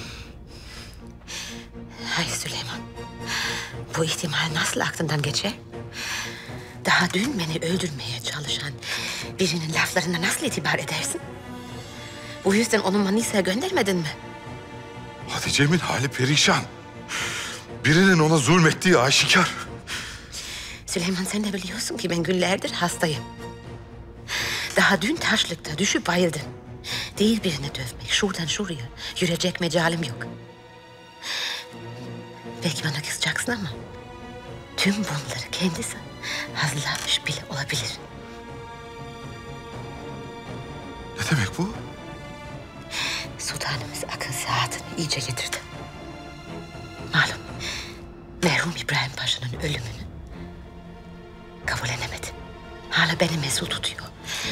Hayır Süleyman. Bu ihtimal nasıl aklından geçer? Daha dün beni öldürmeye çalışan birinin laflarına nasıl itibar edersin? Bu yüzden onu Manisa'ya göndermedin mi? Hatice'min hali perişan. Birinin ona zulmettiği aşikar. Süleyman sen de biliyorsun ki ben günlerdir hastayım. Daha dün taşlıkta düşüp bayıldım. Değil birini dövmek, şuradan şuraya yürüyecek mecalim yok. Belki bana kızacaksın ama tüm bunları kendisi hazırlamış bile olabilir. Ne demek bu? Sultanımız akıl saatini iyice getirdi. Malum merhum İbrahim Paşa'nın ölümünü kabullenemedi. Hala beni mesul tutuyor.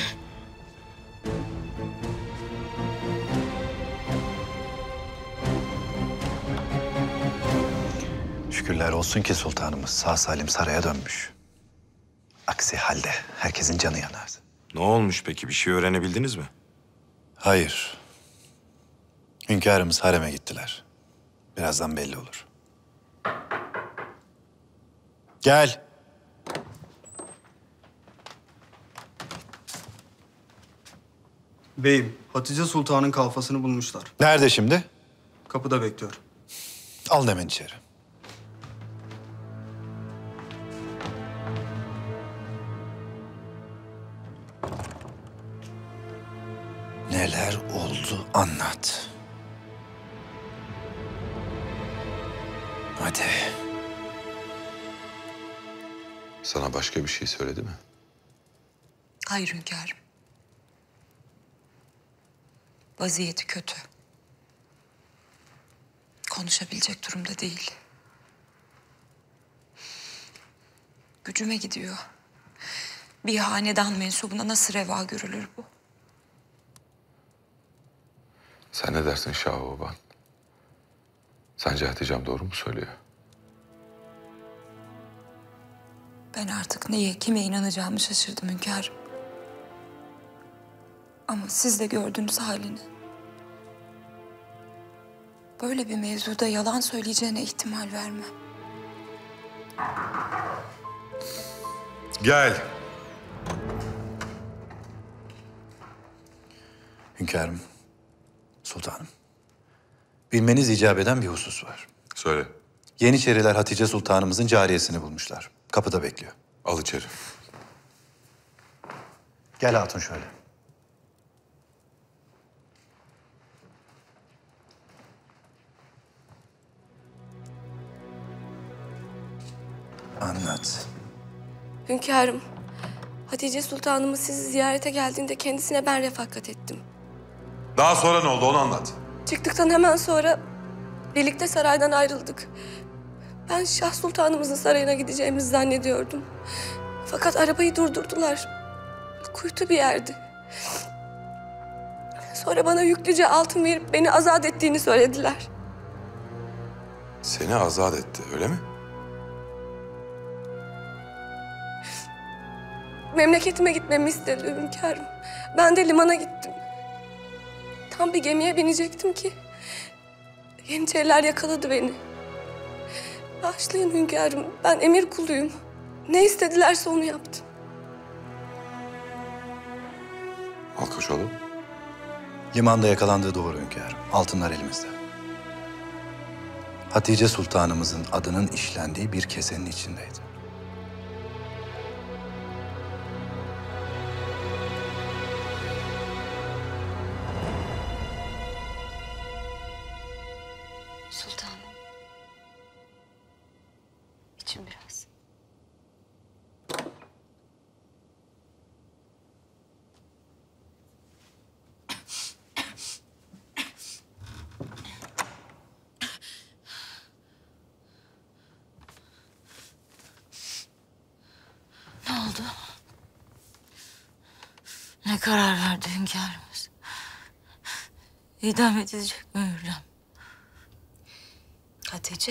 Şükürler olsun ki sultanımız sağ salim saraya dönmüş. Aksi halde herkesin canı yanardı. Ne olmuş peki? Bir şey öğrenebildiniz mi? Hayır. Hünkârımız hareme gittiler. Birazdan belli olur. Gel. Beyim, Hatice Sultan'ın kalfasını bulmuşlar. Nerede şimdi? Kapıda bekliyor. Al hemen içeri. Neler oldu anlat. Hadi. Sana başka bir şey söyledi mi? Hayır hünkârım. Vaziyeti kötü. Konuşabilecek durumda değil. Gücüme gidiyor. Bir hanedan mensubuna nasıl reva görülür bu? Sen ne dersin Şah-ı Sence Hatice'm doğru mu söylüyor? Ben artık neye, kime inanacağımı şaşırdım hünkârım. Ama siz de gördünüz halini. Böyle bir mevzuda yalan söyleyeceğine ihtimal vermem. Gel. Hünkârım, sultanım. Bilmeniz icap eden bir husus var. Söyle. Yeniçeriler Hatice Sultanımızın cariyesini bulmuşlar. Kapıda bekliyor. Al içeri. Gel hatun şöyle. Anlat. Hünkârım, Hatice Sultanımız sizi ziyarete geldiğinde kendisine ben refakat ettim. Daha sonra ne oldu onu anlat. Çıktıktan hemen sonra birlikte saraydan ayrıldık. Ben Şah Sultanımızın sarayına gideceğimizi zannediyordum. Fakat arabayı durdurdular. Kuytu bir yerdi. Sonra bana yüklüce altın verip beni azat ettiğini söylediler. Seni azat etti öyle mi? Memleketime gitmemi istedi hünkârım. Ben de limana gittim. Tam bir gemiye binecektim ki Yeniçeriler yakaladı beni. Bağışlayın hünkârım, ben emir kuluyum. Ne istedilerse onu yaptım. Malkoçoğlu. Limanda yakalandığı doğru hünkârım. Altınlar elimizde. Hatice Sultanımızın adının işlendiği bir kesenin içindeydi. Sultanım. İçim biraz. Ne oldu? Ne karar verdi hünkârımız? İdam edilecek mi Hürrem? Hatice.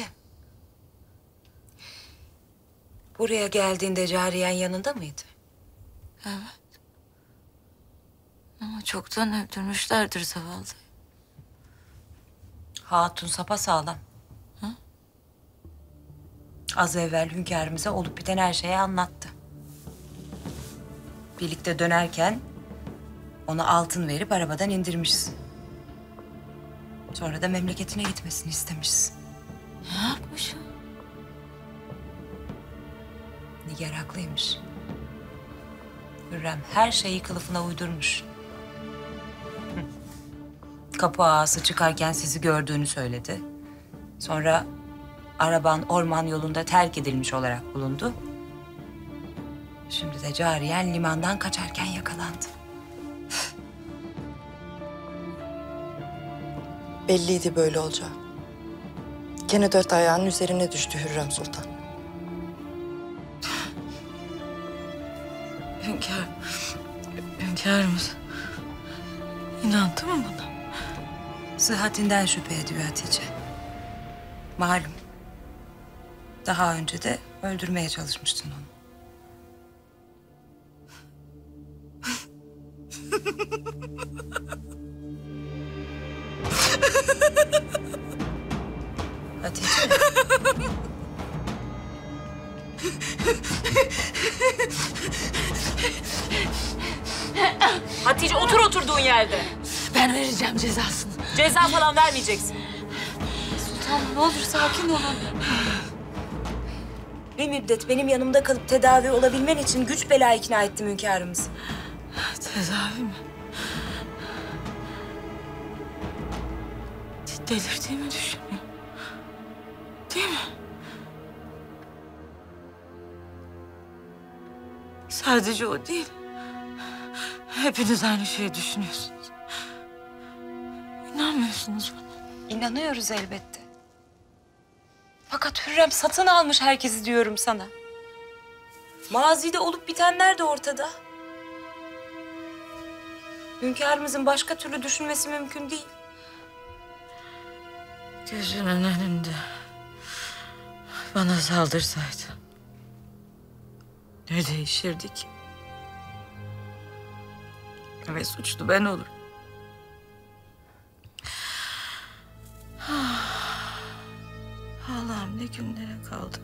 Buraya geldiğinde cariyen yanında mıydı? Evet. Ama çoktan öldürmüşlerdir zavallı. Hatun sapasağlam. Hı? Az evvel hünkârımıza olup biten her şeyi anlattı. Birlikte dönerken ona altın verip arabadan indirmişsin. Sonra da memleketine gitmesini istemişsin. Ne yapmışım? Nigar haklıymış. Hürrem her şeyi kılıfına uydurmuş. Kapı ağası çıkarken sizi gördüğünü söyledi. Sonra araban orman yolunda terk edilmiş olarak bulundu. Şimdi de cariyen limandan kaçarken yakalandı. Belliydi böyle olacağı. Gene dört ayağının üzerine düştü Hürrem Sultan. Hünkârımız inandı mı buna? Sıhhatinden şüphe ediyor Hatice. Malum. Daha önce de öldürmeye çalışmıştın onu. Hatice. Hatice otur oturduğun yerde. Ben vereceğim cezasını. Ceza falan vermeyeceksin. Sultanım ne olur sakin olun. Bir müddet benim yanımda kalıp tedavi olabilmen için güç bela ikna ettim hünkârımızı. Tedavi mi? Delirdiğimi düşünüyor. Değil mi? Sadece o değil. Hepiniz aynı şeyi düşünüyorsunuz. İnanmıyorsunuz bana. İnanıyoruz elbette. Fakat Hürrem satın almış herkesi diyorum sana. Mazide olup bitenler de ortada. Hünkârımızın başka türlü düşünmesi mümkün değil. Gözünün önünde bana saldırsaydı ne değişirdi ki? Ve suçlu ben olurum. Allah'ım ne günlere kaldık.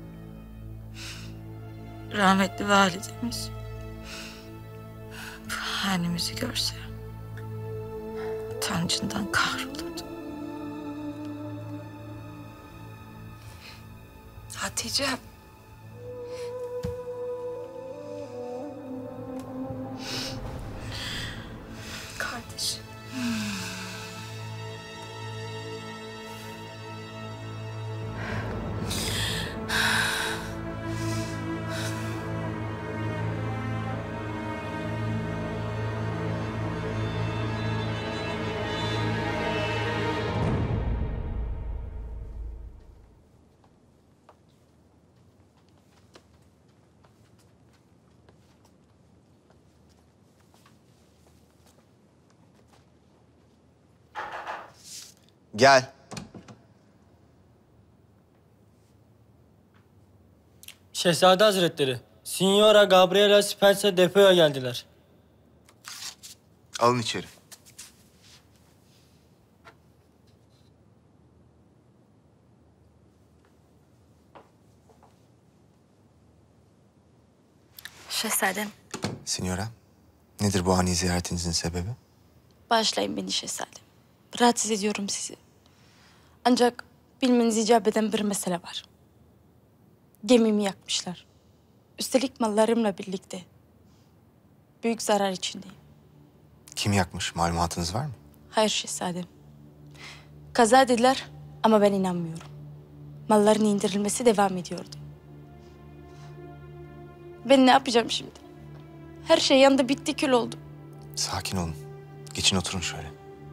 Rahmetli validemiz bu halimizi görse utancından kahrolurdu. Hatice'm. Kardeşim. Gel. Şehzade Hazretleri, Signora Gabriela Spencer depoya geldiler. Alın içeri. Şehzadem, Signora, nedir bu ani ziyaretinizin sebebi? bağışlayın beni şehzadem. Rahatsız ediyorum sizi. Ancak bilmenizi icap eden bir mesele var. Gemimi yakmışlar. Üstelik mallarımla birlikte. Büyük zarar içindeyim. Kim yakmış? Malumatınız var mı? Hayır şehzadem. Kaza dediler ama ben inanmıyorum. Malların indirilmesi devam ediyordu. Ben ne yapacağım şimdi? Her şey yandı, bitti, kül oldu. Sakin olun. Geçin oturun şöyle.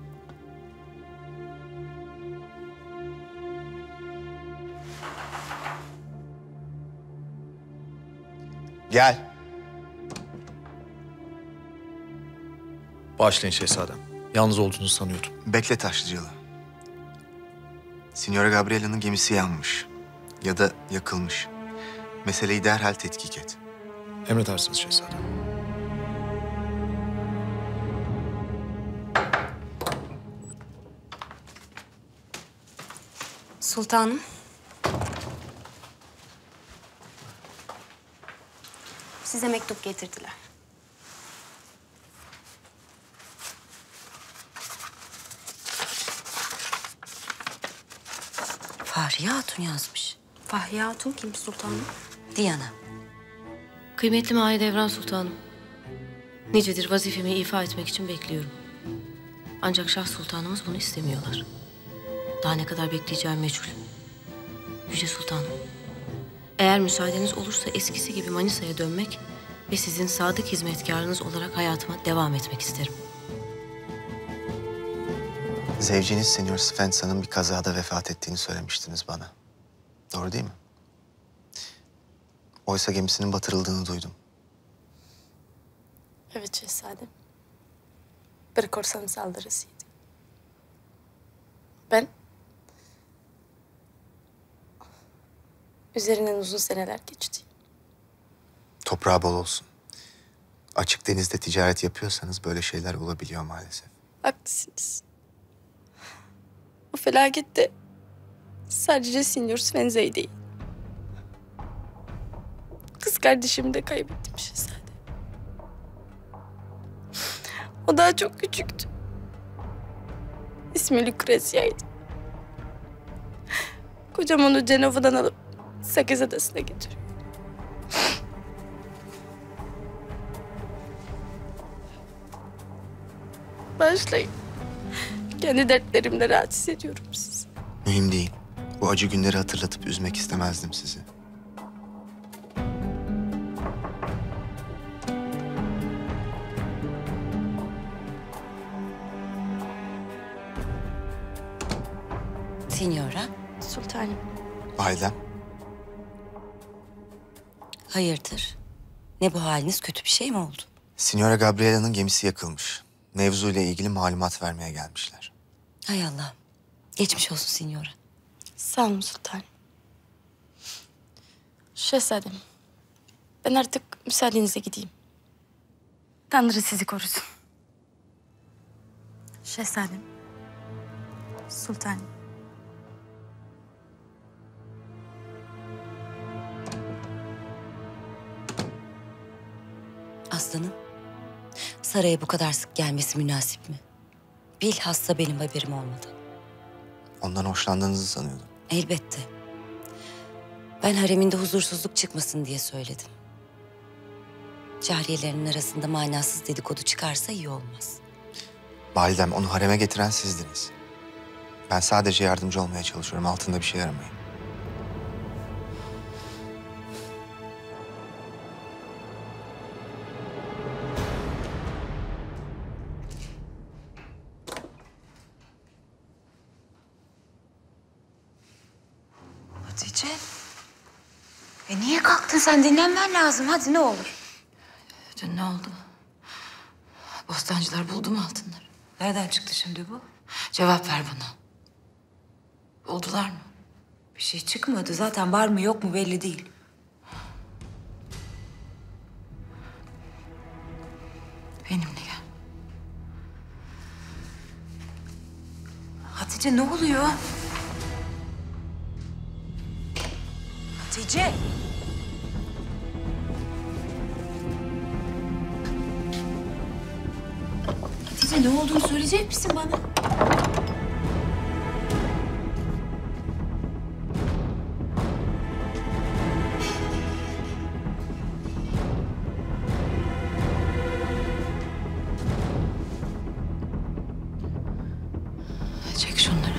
Gel. Bağışlayın şehzadem. Yalnız olduğunuzu sanıyordum. Bekle Taşlıcalı. Signora Gabriela'nın gemisi yanmış. Ya da yakılmış. Meseleyi derhal tetkik et. Emredersiniz şehzadem. Sultanım. Size mektup getirdiler. Fahriye Hatun yazmış. Fahriye Hatun kim sultanım? Diana. Kıymetli Mahidevran Sultanım. Nicedir vazifemi ifa etmek için bekliyorum. Ancak Şah Sultanımız bunu istemiyorlar. Daha ne kadar bekleyeceğim meçhul. Yüce Sultanım, eğer müsaadeniz olursa eskisi gibi Manisa'ya dönmek ve sizin sadık hizmetkarınız olarak hayatıma devam etmek isterim. Zevciniz Senyor Svensa'nın bir kazada vefat ettiğini söylemiştiniz bana. Doğru değil mi? Oysa gemisinin batırıldığını duydum. Evet şehzadem. Bir korsan saldırısıydı. Ben üzerinden uzun seneler geçti. Toprağı bol olsun. Açık denizde ticaret yapıyorsanız böyle şeyler olabiliyor maalesef. Haklısınız. O felakette sadece Sinyor Svenza'yı değil. Kız kardeşimi de kaybettim şehzade. O daha çok küçüktü. İsmi Lucrezia'ydı. Kocam onu Cenova'dan alıp Sakız Adası'na getiriyor. Başlayın. Kendi dertlerimle rahatsız ediyorum sizi. Mühim değil. Bu acı günleri hatırlatıp üzmek istemezdim sizi. Signora. Sultanım. Validem. Hayırdır? Ne bu haliniz, kötü bir şey mi oldu? Signora Gabriela'nın gemisi yakılmış. Mevzuyla ilgili malumat vermeye gelmişler. Hay Allah. Geçmiş olsun Signora. Sağ olun sultanım. Şehzadem, ben artık müsaadenizle gideyim. Tanrı sizi korusun. Şehzadem, sultanım. Aslanım, saraya bu kadar sık gelmesi münasip mi? Bilhassa benim haberim olmadı. Ondan hoşlandığınızı sanıyordum. Elbette. Ben hareminde huzursuzluk çıkmasın diye söyledim. Cariyelerinin arasında manasız dedikodu çıkarsa iyi olmaz. Validem, onu hareme getiren sizdiniz. Ben sadece yardımcı olmaya çalışıyorum. Altında bir şey aramayın. Hatice. Niye kalktın sen? Dinlenmen lazım. Hadi ne olur. Dün ne oldu? Bostancılar buldu mu altınları? Nereden çıktı şimdi bu? Cevap ver bana. Buldular mı? Bir şey çıkmadı. Zaten var mı yok mu belli değil. Benimle gel. Hatice ne oluyor? Hatice. Hatice ne olduğunu söyleyecek misin bana? Çek şunları.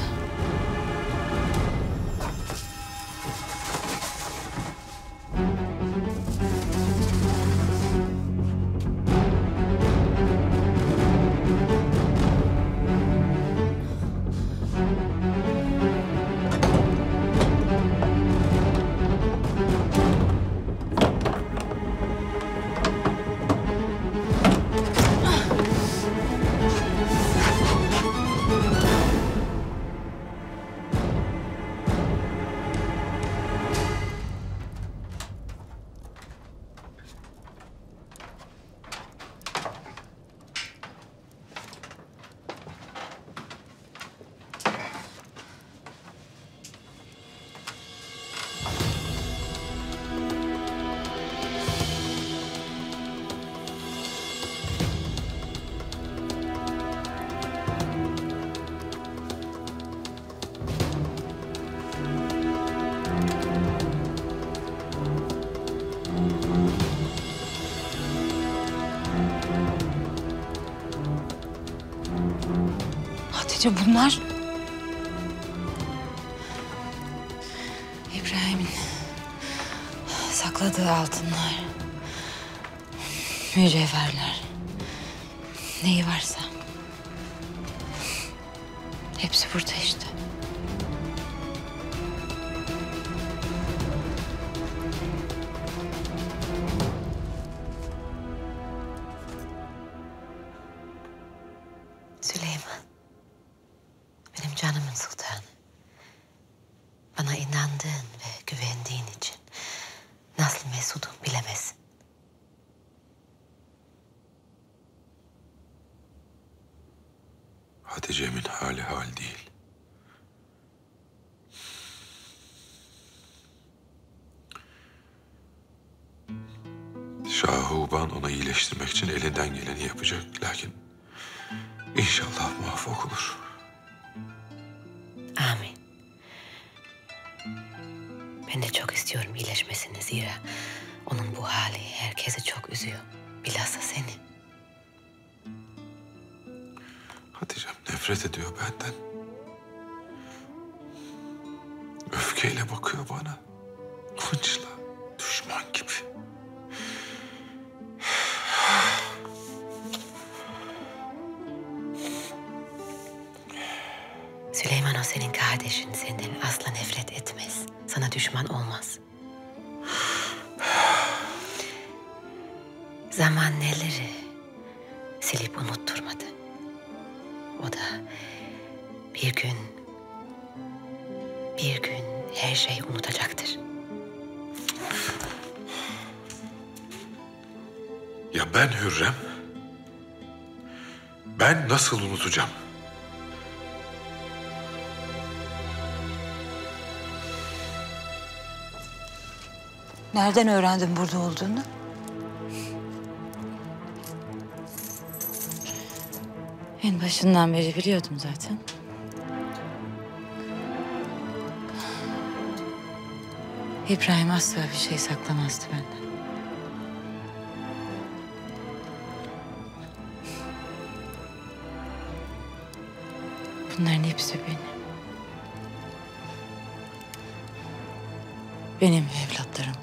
Hatice bunlar... İbrahim'in sakladığı altınlar, mücevherler, neyi varsa. Hepsi burada işte. Süleyman, benim canımın sultanı. Bana inandığın ve güvendiğin için nasıl mesudum bilemezsin. Hatice'min hali hal değil. Şahuban onu iyileştirmek için elinden geleni yapacak. Lakin inşallah muvaffak olur. Amin. Ben de çok istiyorum iyileşmesini, zira onun bu hali herkesi çok üzüyor. Bilhassa seni. Hatice'm nefret ediyor benden. Öfkeyle bakıyor bana. Hınçla, düşman gibi. Süleyman, o senin kardeşin, senden asla nefret etmez. Sana düşman olmaz. Zaman neleri silip unutturmadı. O da bir gün her şeyi unutacaktır. Ya ben Hürrem? Ben nasıl unutacağım? Nereden öğrendin burada olduğunu? En başından beri biliyordum zaten. İbrahim asla bir şey saklamazdı benden. Bunların hepsi benim. Benim evlatlarım.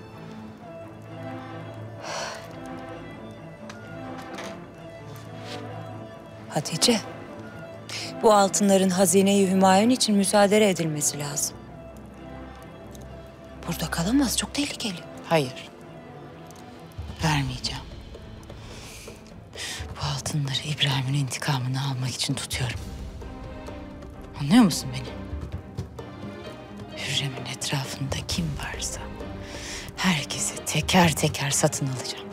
Hatice, bu altınların hazine-i hümayun için müsaade edilmesi lazım. Burada kalamaz, çok tehlikeli. Hayır. Vermeyeceğim. Bu altınları İbrahim'in intikamını almak için tutuyorum. Anlıyor musun beni? Hürrem'in etrafında kim varsa herkesi teker teker satın alacağım.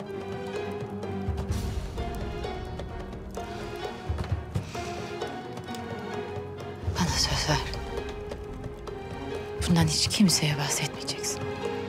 Bana söz ver. Bundan hiç kimseye bahsetmeyeceksin.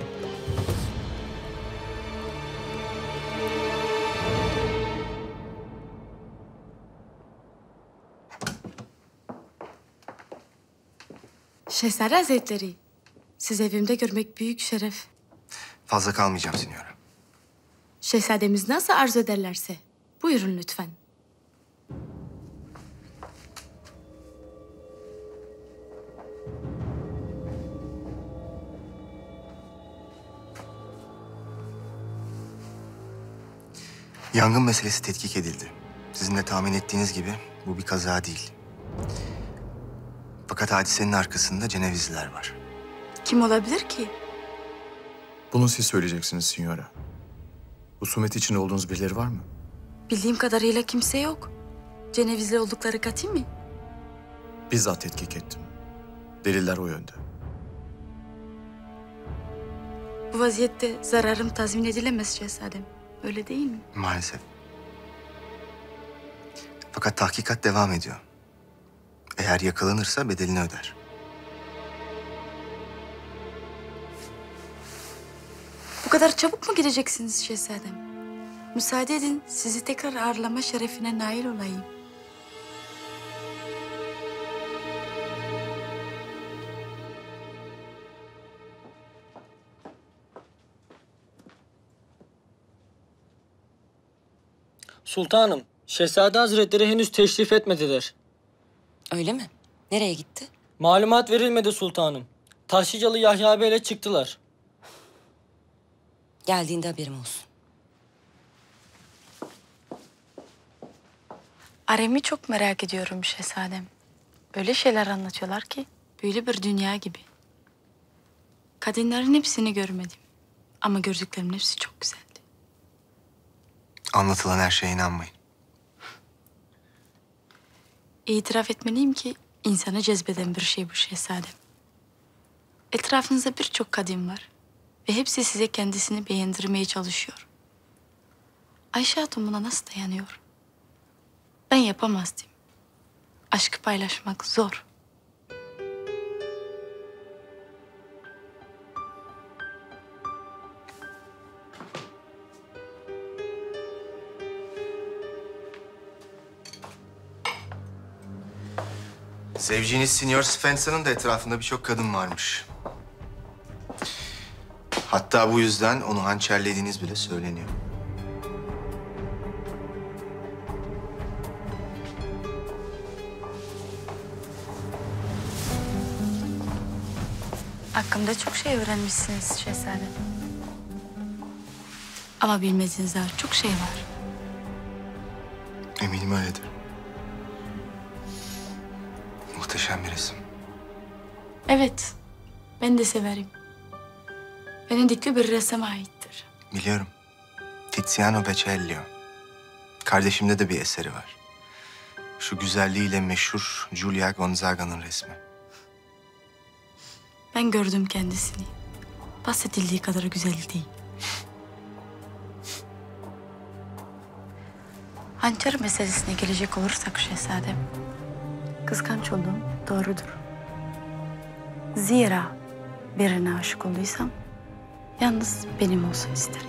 Şehzade Hazretleri, sizi evimde görmek büyük şeref. Fazla kalmayacağım Signora. Şehzademiz nasıl arzu ederlerse. Buyurun lütfen. Yangın meselesi tetkik edildi. Sizin de tahmin ettiğiniz gibi bu bir kaza değil. Fakat hadisenin arkasında Cenevizliler var. Kim olabilir ki? Bunu siz söyleyeceksiniz Signora. Husumet içinde olduğunuz birileri var mı? Bildiğim kadarıyla kimse yok. Cenevizli oldukları kati mi? Bizzat tetkik ettim. Deliller o yönde. Bu vaziyette zararım tazmin edilemez şehzadem. Öyle değil mi? Maalesef. Fakat tahkikat devam ediyor. Eğer yakalanırsa bedelini öder. Bu kadar çabuk mu gideceksiniz şehzadem? Müsaade edin sizi tekrar ağırlama şerefine nail olayım. Sultanım, Şehzade Hazretleri henüz teşrif etmediler. Öyle mi? Nereye gitti? Malumat verilmedi sultanım. Taşlıcalı Yahya Bey'le çıktılar. Geldiğinde haberim olsun. Arem'i çok merak ediyorum şehzadem. Öyle şeyler anlatıyorlar ki böyle bir dünya gibi. Kadınların hepsini görmedim. Ama gördüklerimin hepsi çok güzeldi. Anlatılan her şeye inanmayın. İtiraf etmeliyim ki insanı cezbeden bir şey bu şehzadem. Etrafınızda birçok kadın var. Ve hepsi size kendisini beğendirmeye çalışıyor. Ayşe Hatun buna nasıl dayanıyor? Ben yapamazdım. Aşkı paylaşmak zor. Zevciniz Signor Spencer'ın da etrafında birçok kadın varmış. Hatta bu yüzden onu hançerlediğiniz bile söyleniyor. Hakkımda çok şey öğrenmişsiniz şehzadem. Ama bilmediğiniz daha çok şey var. Eminim öyledir. Muhteşem bir resim. Evet, ben de severim. Venedikli bir ressama aittir. Biliyorum. Tiziano Becellio. Kardeşimde de bir eseri var. Şu güzelliğiyle meşhur Giulia Gonzaga'nın resmi. Ben gördüm kendisini. Bahsedildiği kadar güzel değil. Hançer meselesine gelecek olursak şehzadem, kıskanç olduğum doğrudur. Zira birine aşık olduysam yalnız benim olsun isterim.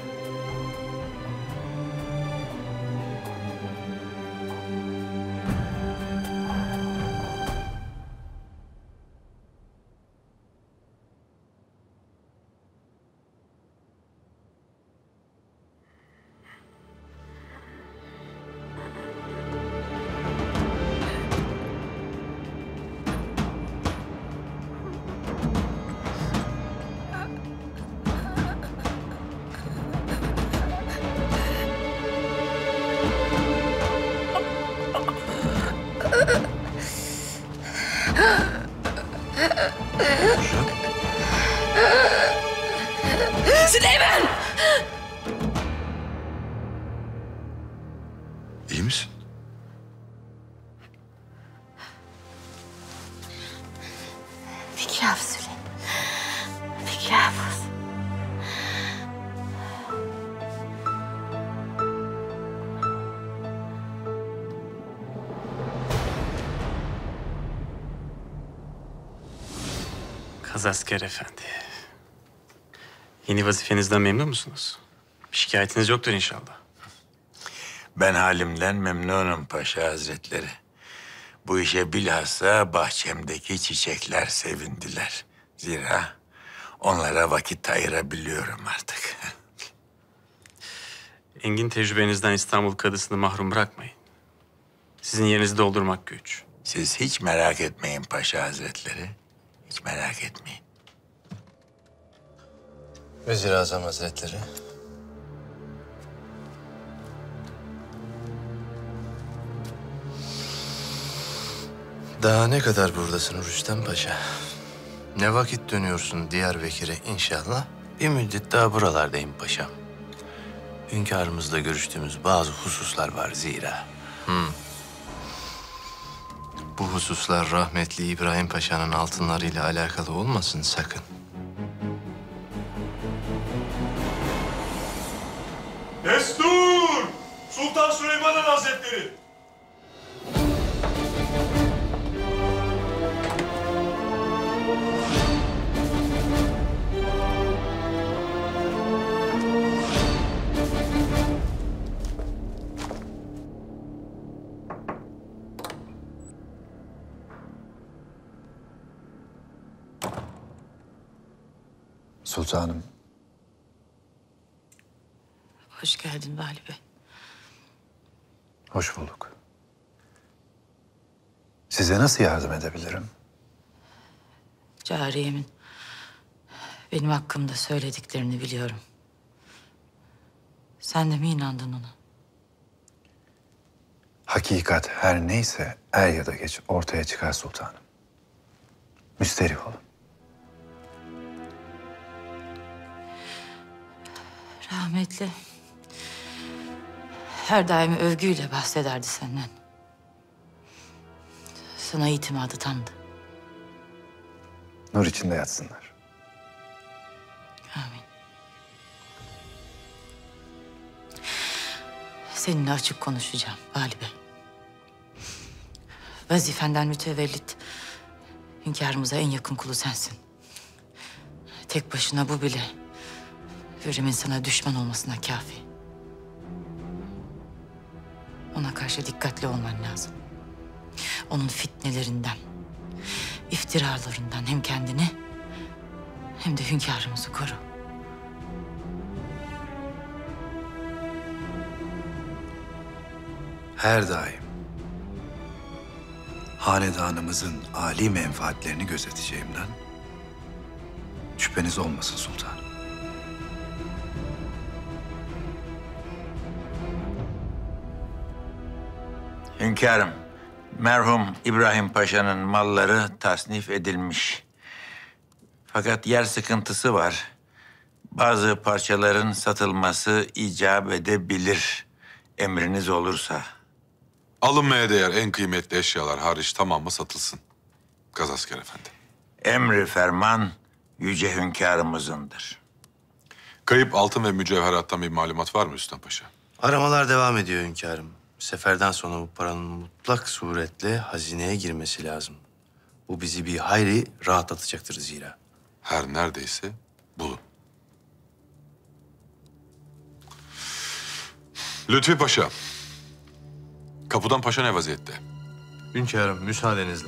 Süleyman! İyi misin? Fikri Hafız Süleyman. Fikri Hafız. Kazasker Efendi. Yeni vazifenizden memnun musunuz? Bir şikayetiniz yoktur inşallah. Ben halimden memnunum Paşa Hazretleri. Bu işe bilhassa bahçemdeki çiçekler sevindiler. Zira onlara vakit ayırabiliyorum artık. Engin tecrübenizden İstanbul Kadısı'nı mahrum bırakmayın. Sizin yerinizi doldurmak güç. Siz hiç merak etmeyin Paşa Hazretleri. Hiç merak etmeyin. Vezir-i Azam Hazretleri. Daha ne kadar buradasın Rüstem Paşa? Ne vakit dönüyorsun Diyarbakır'a inşallah? Bir müddet daha buralardayım paşam. Hünkârımızla görüştüğümüz bazı hususlar var zira. Bu hususlar rahmetli İbrahim Paşa'nın altınlarıyla alakalı olmasın sakın. Destur! Sultan Süleyman'ın Hazretleri! Sultanım. Hoş geldin Vali Bey. Hoş bulduk. Size nasıl yardım edebilirim? Cariyemin benim hakkımda söylediklerini biliyorum. Sen de mi inandın ona? Hakikat her neyse er ya da geç ortaya çıkar sultanım. Müsterih olun. Rahmetli her daim övgüyle bahsederdi senden. Sana itimadı tamdı. Nur içinde yatsınlar. Amin. Seninle açık konuşacağım Vali Bey. Vazifenden mütevellit hünkârımıza en yakın kulu sensin. Tek başına bu bile Hürrem'in sana düşman olmasına kafi. Ona karşı dikkatli olman lazım. Onun fitnelerinden, iftiralarından hem kendini hem de hünkârımızı koru. Her daim hanedanımızın âli menfaatlerini gözeteceğimden şüpheniz olmasın sultanım. Hünkârım, merhum İbrahim Paşa'nın malları tasnif edilmiş. Fakat yer sıkıntısı var. Bazı parçaların satılması icap edebilir. Emriniz olursa. Alınmaya değer en kıymetli eşyalar hariç tamamı satılsın. Kazasker Efendi. Emri ferman yüce hünkârımızındır. Kayıp altın ve mücevherattan bir malumat var mı Üstem Paşa? Aramalar devam ediyor hünkârım. Seferden sonra bu paranın mutlak suretle hazineye girmesi lazım. Bu bizi bir hayli rahatlatacaktır zira. Her neredeyse bulun. Lütfi Paşa. Kapıdan Paşa ne vaziyette? Hünkârım müsaadenizle.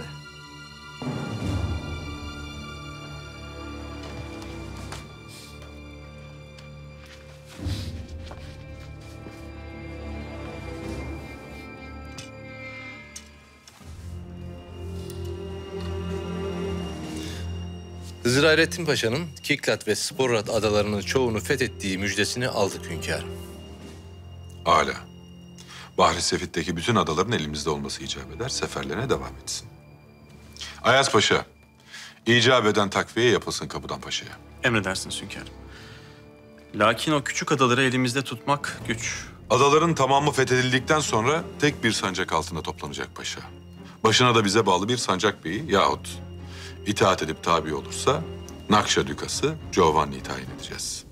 Hızır Hayrettin Paşa'nın Kiklat ve Sporrat adalarının çoğunu fethettiği müjdesini aldık hünkârım. Âlâ. Bahri Sefit'teki bütün adaların elimizde olması icap eder. Seferlerine devam etsin. Ayaz Paşa, icap eden takviye yapılsın Kapıdan Paşa'ya. Emredersiniz hünkârım. Lakin o küçük adaları elimizde tutmak güç. Adaların tamamı fethedildikten sonra tek bir sancak altında toplanacak paşa. Başına da bize bağlı bir sancak beyi yahut itaat edip tabi olursa Nakşa Dükası Giovanni'yi tayin edeceğiz.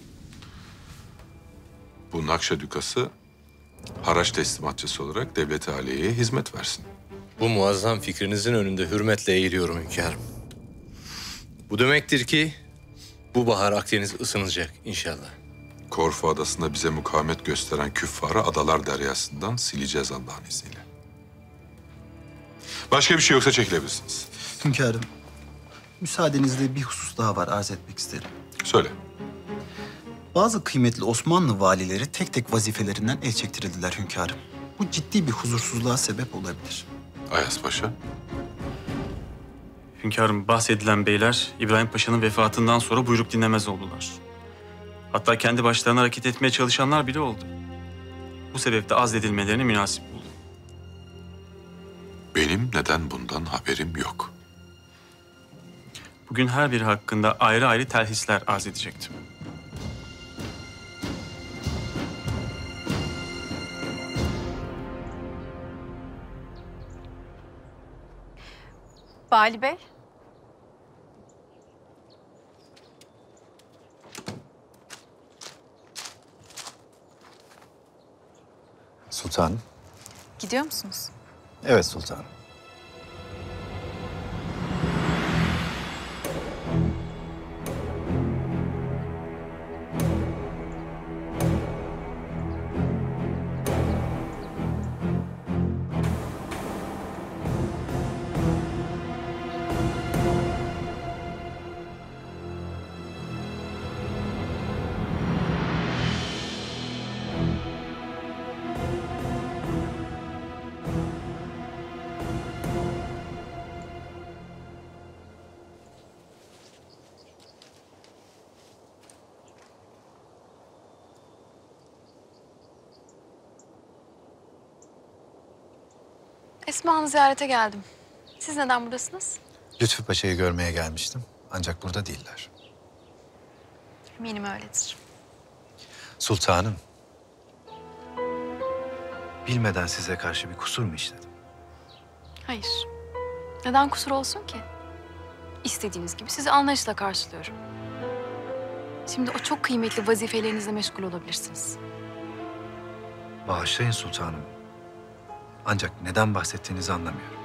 Bu Nakşa Dükası haraç teslimatçısı olarak devlet-i aliyeye hizmet versin. Bu muazzam fikrinizin önünde hürmetle eğiliyorum hünkârım. Bu demektir ki bu bahar Akdeniz ısınacak inşallah. Korfu Adası'nda bize mukavemet gösteren küffarı adalar deryasından sileceğiz Allah'ın izniyle. Başka bir şey yoksa çekilebilirsiniz. Hünkârım, müsaadenizle bir husus daha var, arz etmek isterim. Söyle. Bazı kıymetli Osmanlı valileri tek tek vazifelerinden el çektirildiler hünkârım. Bu ciddi bir huzursuzluğa sebep olabilir. Ayaz Paşa. Hünkârım, bahsedilen beyler İbrahim Paşa'nın vefatından sonra buyruk dinlemez oldular. Hatta kendi başlarına hareket etmeye çalışanlar bile oldu. Bu sebeple azledilmelerini münasip buldum. Benim neden bundan haberim yok? Bugün her biri hakkında ayrı ayrı telhisler arz edecektim. Vali Bey. Sultanım. Gidiyor musunuz? Evet sultanım. Esma Hanım'ı ziyarete geldim. Siz neden buradasınız? Lütfü Paşa'yı görmeye gelmiştim. Ancak burada değiller. Eminim öyledir. Sultanım. Bilmeden size karşı bir kusur mu işledim? Hayır. Neden kusur olsun ki? İstediğiniz gibi sizi anlayışla karşılıyorum. Şimdi o çok kıymetli vazifelerinizle meşgul olabilirsiniz. Bağışlayın sultanım. Ancak neden bahsettiğinizi anlamıyorum.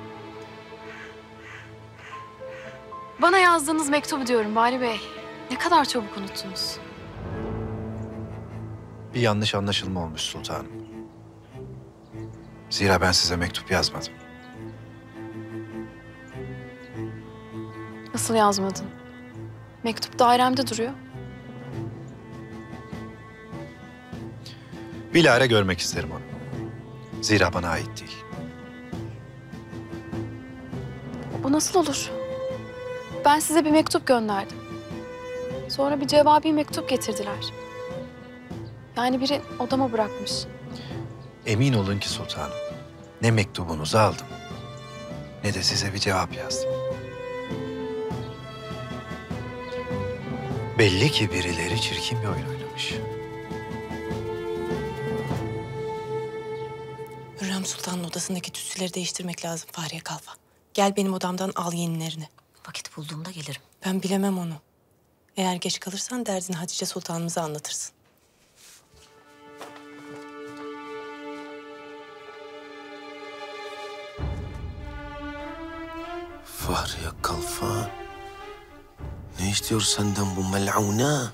Bana yazdığınız mektubu diyorum Vali Bey. Ne kadar çabuk unuttunuz. Bir yanlış anlaşılma olmuş sultanım. Zira ben size mektup yazmadım. Nasıl yazmadın? Mektup dairemde duruyor. Bilahare görmek isterim onu. Zira bana ait değil. Bu nasıl olur? Ben size bir mektup gönderdim. Sonra bir cevabi mektup getirdiler. Yani biri odama bırakmış. Emin olun ki sultanım, ne mektubunuzu aldım, ne de size bir cevap yazdım. Belli ki birileri çirkin bir oyun oynamış. Hürrem Sultan'ın odasındaki tütsüleri değiştirmek lazım Fahriye Kalfa. Gel benim odamdan al yenilerini. Vakit bulduğumda gelirim. Ben bilemem onu. Eğer geç kalırsan derdini Hatice Sultanımıza anlatırsın. Fahriye Kalfa. Ne istiyor senden bu mel'una?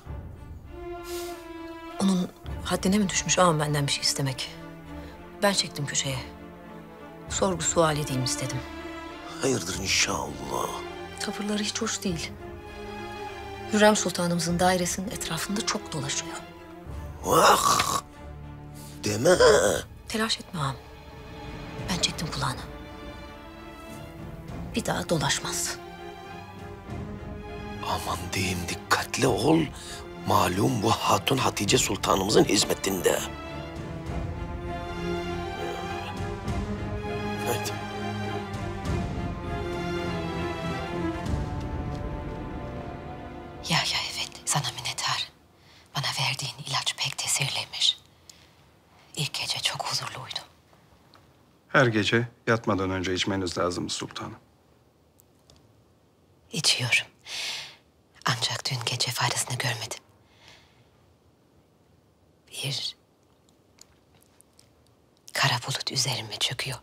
Onun haddine mi düşmüş ağam benden bir şey istemek? Ben çektim köşeye. Sorgu sual edeyim istedim. Hayırdır inşallah. Tavırları hiç hoş değil. Hürrem Sultanımızın dairesinin etrafında çok dolaşıyor. Vah! Deme. Telaş etme ağam. Ben çektim kulağını. Bir daha dolaşmaz. Aman diyeyim dikkatli ol. Malum bu hatun Hatice Sultanımızın hizmetinde. Haydi. Yahya Efendi, sana minnettar. Bana verdiğin ilaç pek tesirliymiş. İlk gece çok huzurlu uyudum. Her gece yatmadan önce içmeniz lazım sultanım. İçiyorum. Ancak dün gece faydasını görmedim. Bir kara bulut üzerime çöküyor.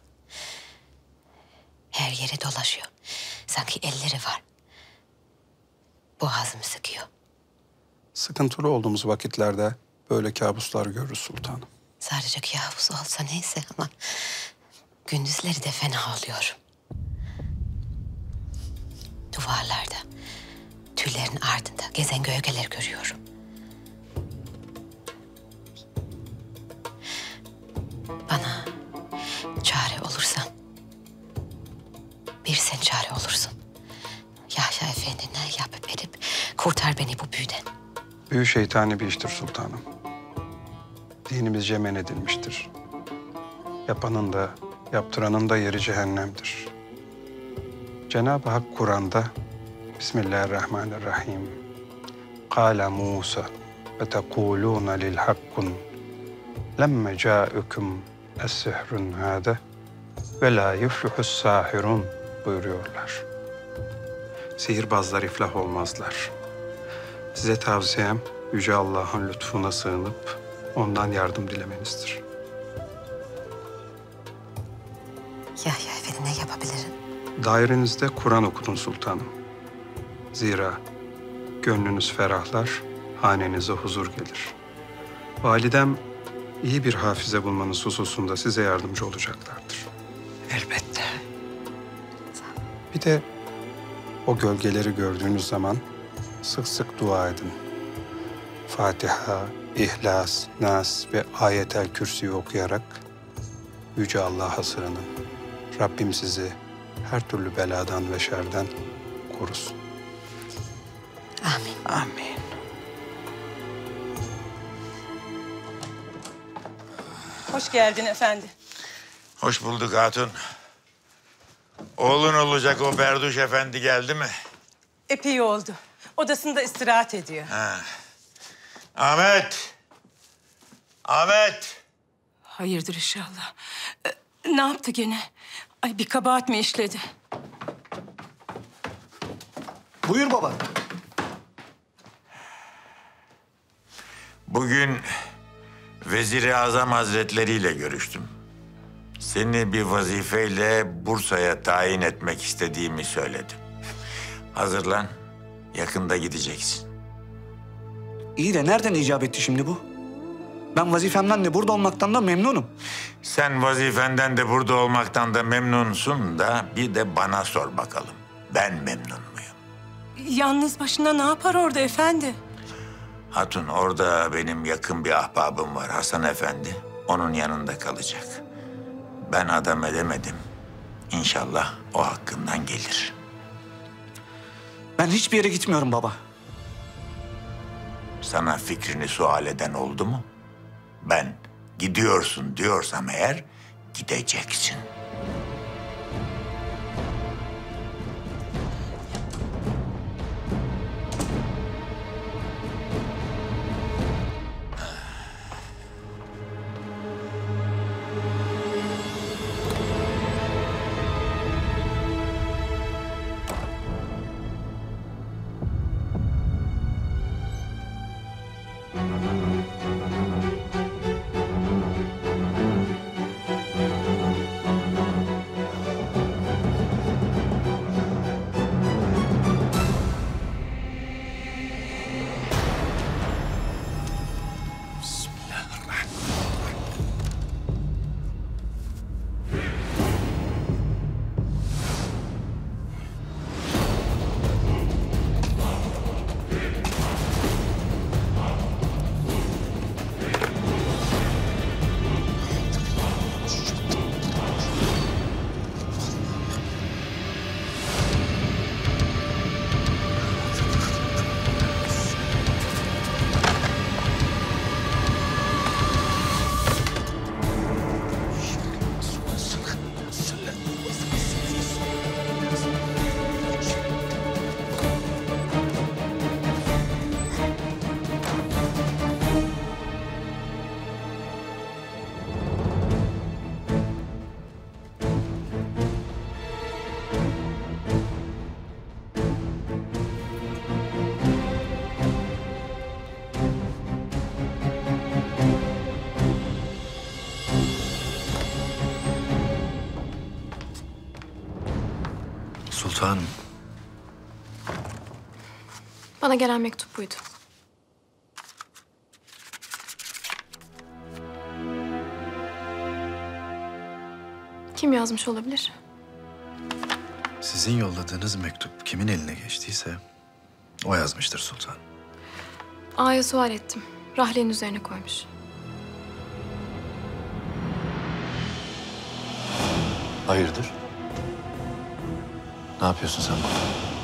Her yere dolaşıyor. Sanki elleri var. Boğazımı sıkıyor. Sıkıntılı olduğumuz vakitlerde böyle kabuslar görürüz sultanım. Sadece kabus olsa neyse ama gündüzleri de fena oluyorum. Duvarlarda, tüllerin ardında gezen gölgeler görüyorum. Bana çare olursan, bir sen çare olursun. Yahya Efendi ne yapıp edip kurtar beni bu büyüden. Büyü şeytani bir iştir sultanım. Dinimizce men edilmiştir. Yapanın da, yaptıranın da yeri cehennemdir. Cenab-ı Hak Kur'an'da Bismillahirrahmanirrahim. Kâle Musa ve tekulûne lil hakkun lemme câ'üküm es-sihrun hâde ve lâ yufluhus sâhirun buyuruyorlar. Sihirbazlar iflah olmazlar. Size tavsiyem Yüce Allah'ın lütfuna sığınıp ondan yardım dilemenizdir. Yahya Efendi ne yapabilirim? Dairenizde Kur'an okudun sultanım. Zira gönlünüz ferahlar, hanenize huzur gelir. Validem iyi bir hafize bulmanız hususunda size yardımcı olacaklardır. Elbette. Bir de o gölgeleri gördüğünüz zaman sık sık dua edin. Fatiha, İhlas, Nas ve Ayet-el Kürsi'yi okuyarak Yüce Allah'a sığının. Rabbim sizi her türlü beladan ve şerden korusun. Amin. Amin. Hoş geldin efendi. Hoş bulduk hatun. Oğlun olacak o Berduş Efendi geldi mi? Epey oldu. Odasında istirahat ediyor. Ha. Ahmet! Ahmet! Hayırdır inşallah. Ne yaptı gene? Ay bir kabahat mi işledi? Buyur baba. Bugün Vezir-i Azam Hazretleri ile görüştüm. Seni bir vazifeyle Bursa'ya tayin etmek istediğimi söyledim. Hazırlan, yakında gideceksin. İyi de nereden icap etti şimdi bu? Ben vazifemden de burada olmaktan da memnunum. Sen vazifenden de burada olmaktan da memnunsun da bir de bana sor bakalım. Ben memnun muyum? Yalnız başına ne yapar orada efendi? Hatun, orada benim yakın bir ahbabım var, Hasan Efendi. Onun yanında kalacak. Ben adam edemedim. İnşallah o hakkından gelir. Ben hiçbir yere gitmiyorum baba. Sana fikrini sual eden oldu mu? Ben gidiyorsun diyorsam eğer gideceksin. Sultanım. Bana gelen mektup buydu. Kim yazmış olabilir? Sizin yolladığınız mektup kimin eline geçtiyse o yazmıştır sultanım. Ağa'ya sual ettim. Rahle'nin üzerine koymuş. Hayırdır? Ne yapıyorsun sen burada?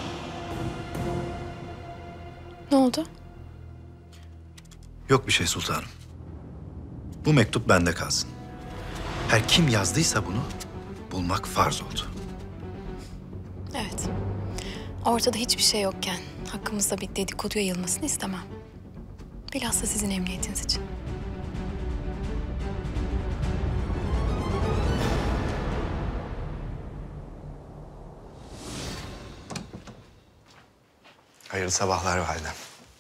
Ne oldu? Yok bir şey sultanım. Bu mektup bende kalsın. Her kim yazdıysa bunu bulmak farz oldu. Evet. Ortada hiçbir şey yokken hakkımızda bir dedikodu yayılmasını istemem. Bilhassa sizin emniyetiniz için. Hayırlı sabahlar validem.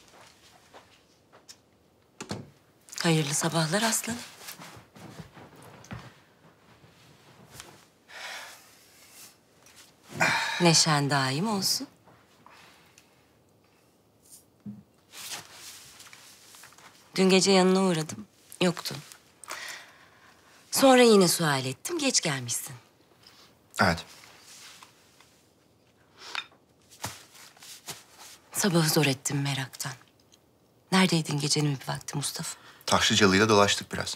Hayırlı sabahlar aslanım. Neşen daim olsun. Dün gece yanına uğradım. Yoktun. Sonra yine sual ettim. Geç gelmişsin. Evet. Sabahı zor ettim meraktan. Neredeydin gecenin bir vakti Mustafa? Taşlıcalı'yla dolaştık biraz.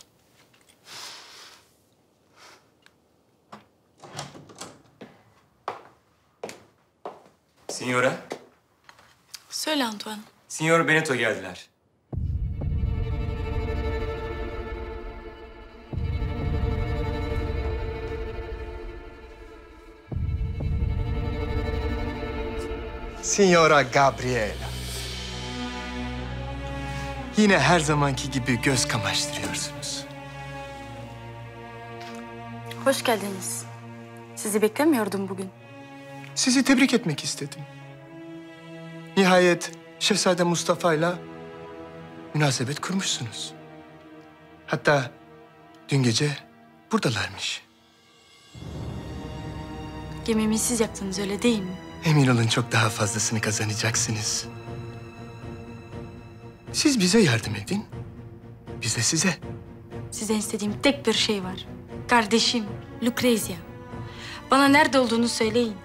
Signora, Söyle Antoine. Signor Benito geldiler. Signora Gabriela. Yine her zamanki gibi göz kamaştırıyorsunuz. Hoş geldiniz. Sizi beklemiyordum bugün. Sizi tebrik etmek istedim. Nihayet Şehzade Mustafa'yla münasebet kurmuşsunuz. Hatta dün gece buradalarmış. Gemimi siz yaktınız öyle değil mi? Emin olun çok daha fazlasını kazanacaksınız. Siz bize yardım edin, biz de size. Sizden istediğim tek bir şey var. Kardeşim, Lucrezia. Bana nerede olduğunu söyleyin.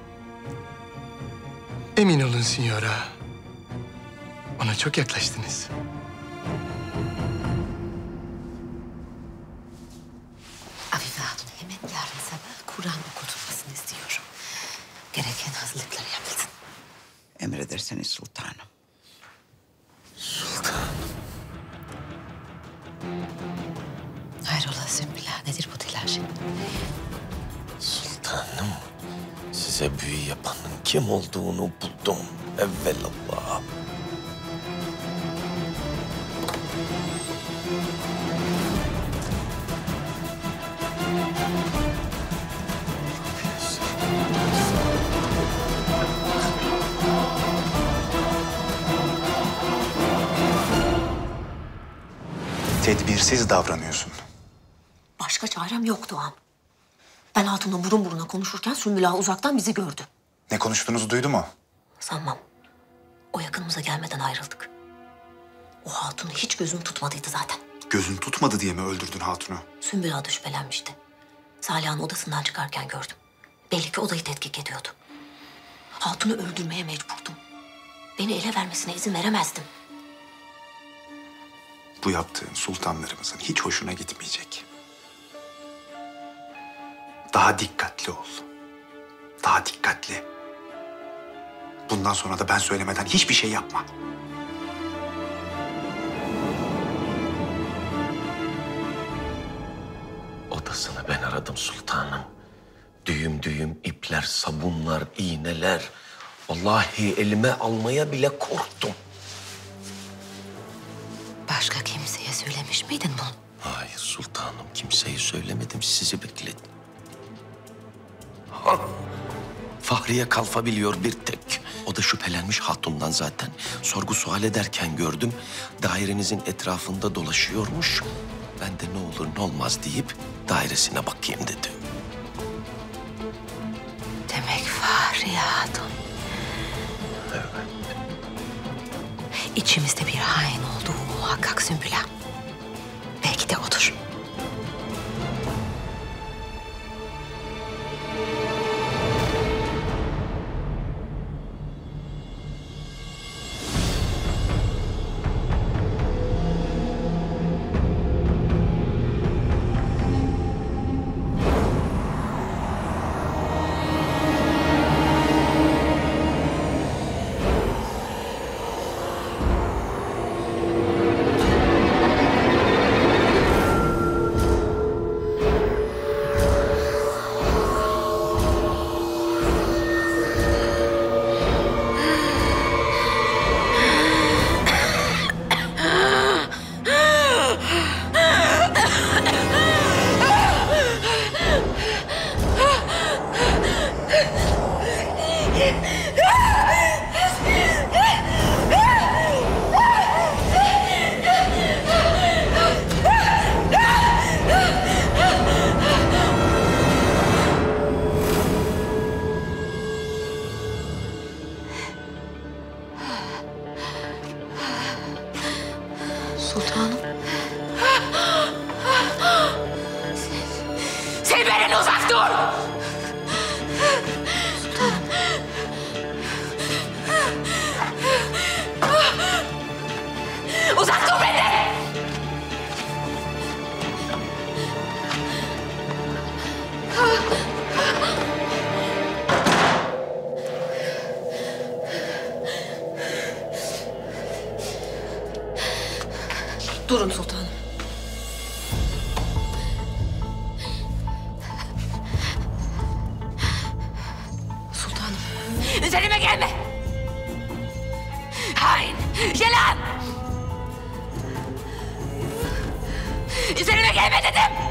Emin olun Signora. Ona çok yaklaştınız. Afife Hatun hemen yarın sabah Kur'an okutulmasını istiyorum. Gereken hazırlıkları yapılsın. Emredersiniz sultanım. Hayrola Sümbüla, nedir bu telaş? Sultanım, size büyü yapanın kim olduğunu buldum evvelallah. Tedbirsiz davranıyorsun. Başka çarem yoktu ağam. Ben hatunla burun buruna konuşurken Sümbül Ağa uzaktan bizi gördü. Ne konuştuğunuzu duydu mu? Sanmam. O yakınımıza gelmeden ayrıldık. O hatunu hiç gözüm tutmadıydı zaten. Gözün tutmadı diye mi öldürdün hatunu? Sümbül Ağa da şüphelenmişti. Saliha'nın odasından çıkarken gördüm. Belli ki odayı tetkik ediyordu. Hatunu öldürmeye mecburdum. Beni ele vermesine izin veremezdim. Bu yaptığın sultanlarımızın hiç hoşuna gitmeyecek. Daha dikkatli ol. Daha dikkatli. Bundan sonra da ben söylemeden hiçbir şey yapma. Odasını ben aradım sultanım. Düğüm düğüm ipler, sabunlar, iğneler. Vallahi elime almaya bile korktum. Başka kimseye söylemiş miydin bunu? Hayır sultanım, kimseye söylemedim, sizi bekledim. Ha, Fahriye Kalfa biliyor bir tek. O da şüphelenmiş hatundan zaten. Sorgu sual ederken gördüm. Dairenizin etrafında dolaşıyormuş. Ben de ne olur ne olmaz deyip dairesine bakayım dedi. Demek Fahriye Hatun. İçimizde bir hain olduğu muhakkak Sümbül Ağa. Belki de odur. Sultanım. Sen benden uzak dur! Uzak dur benden! Durun sultanım. Sultanım. Üzerime gelme! Hain! Yalan! Üzerime gelme dedim!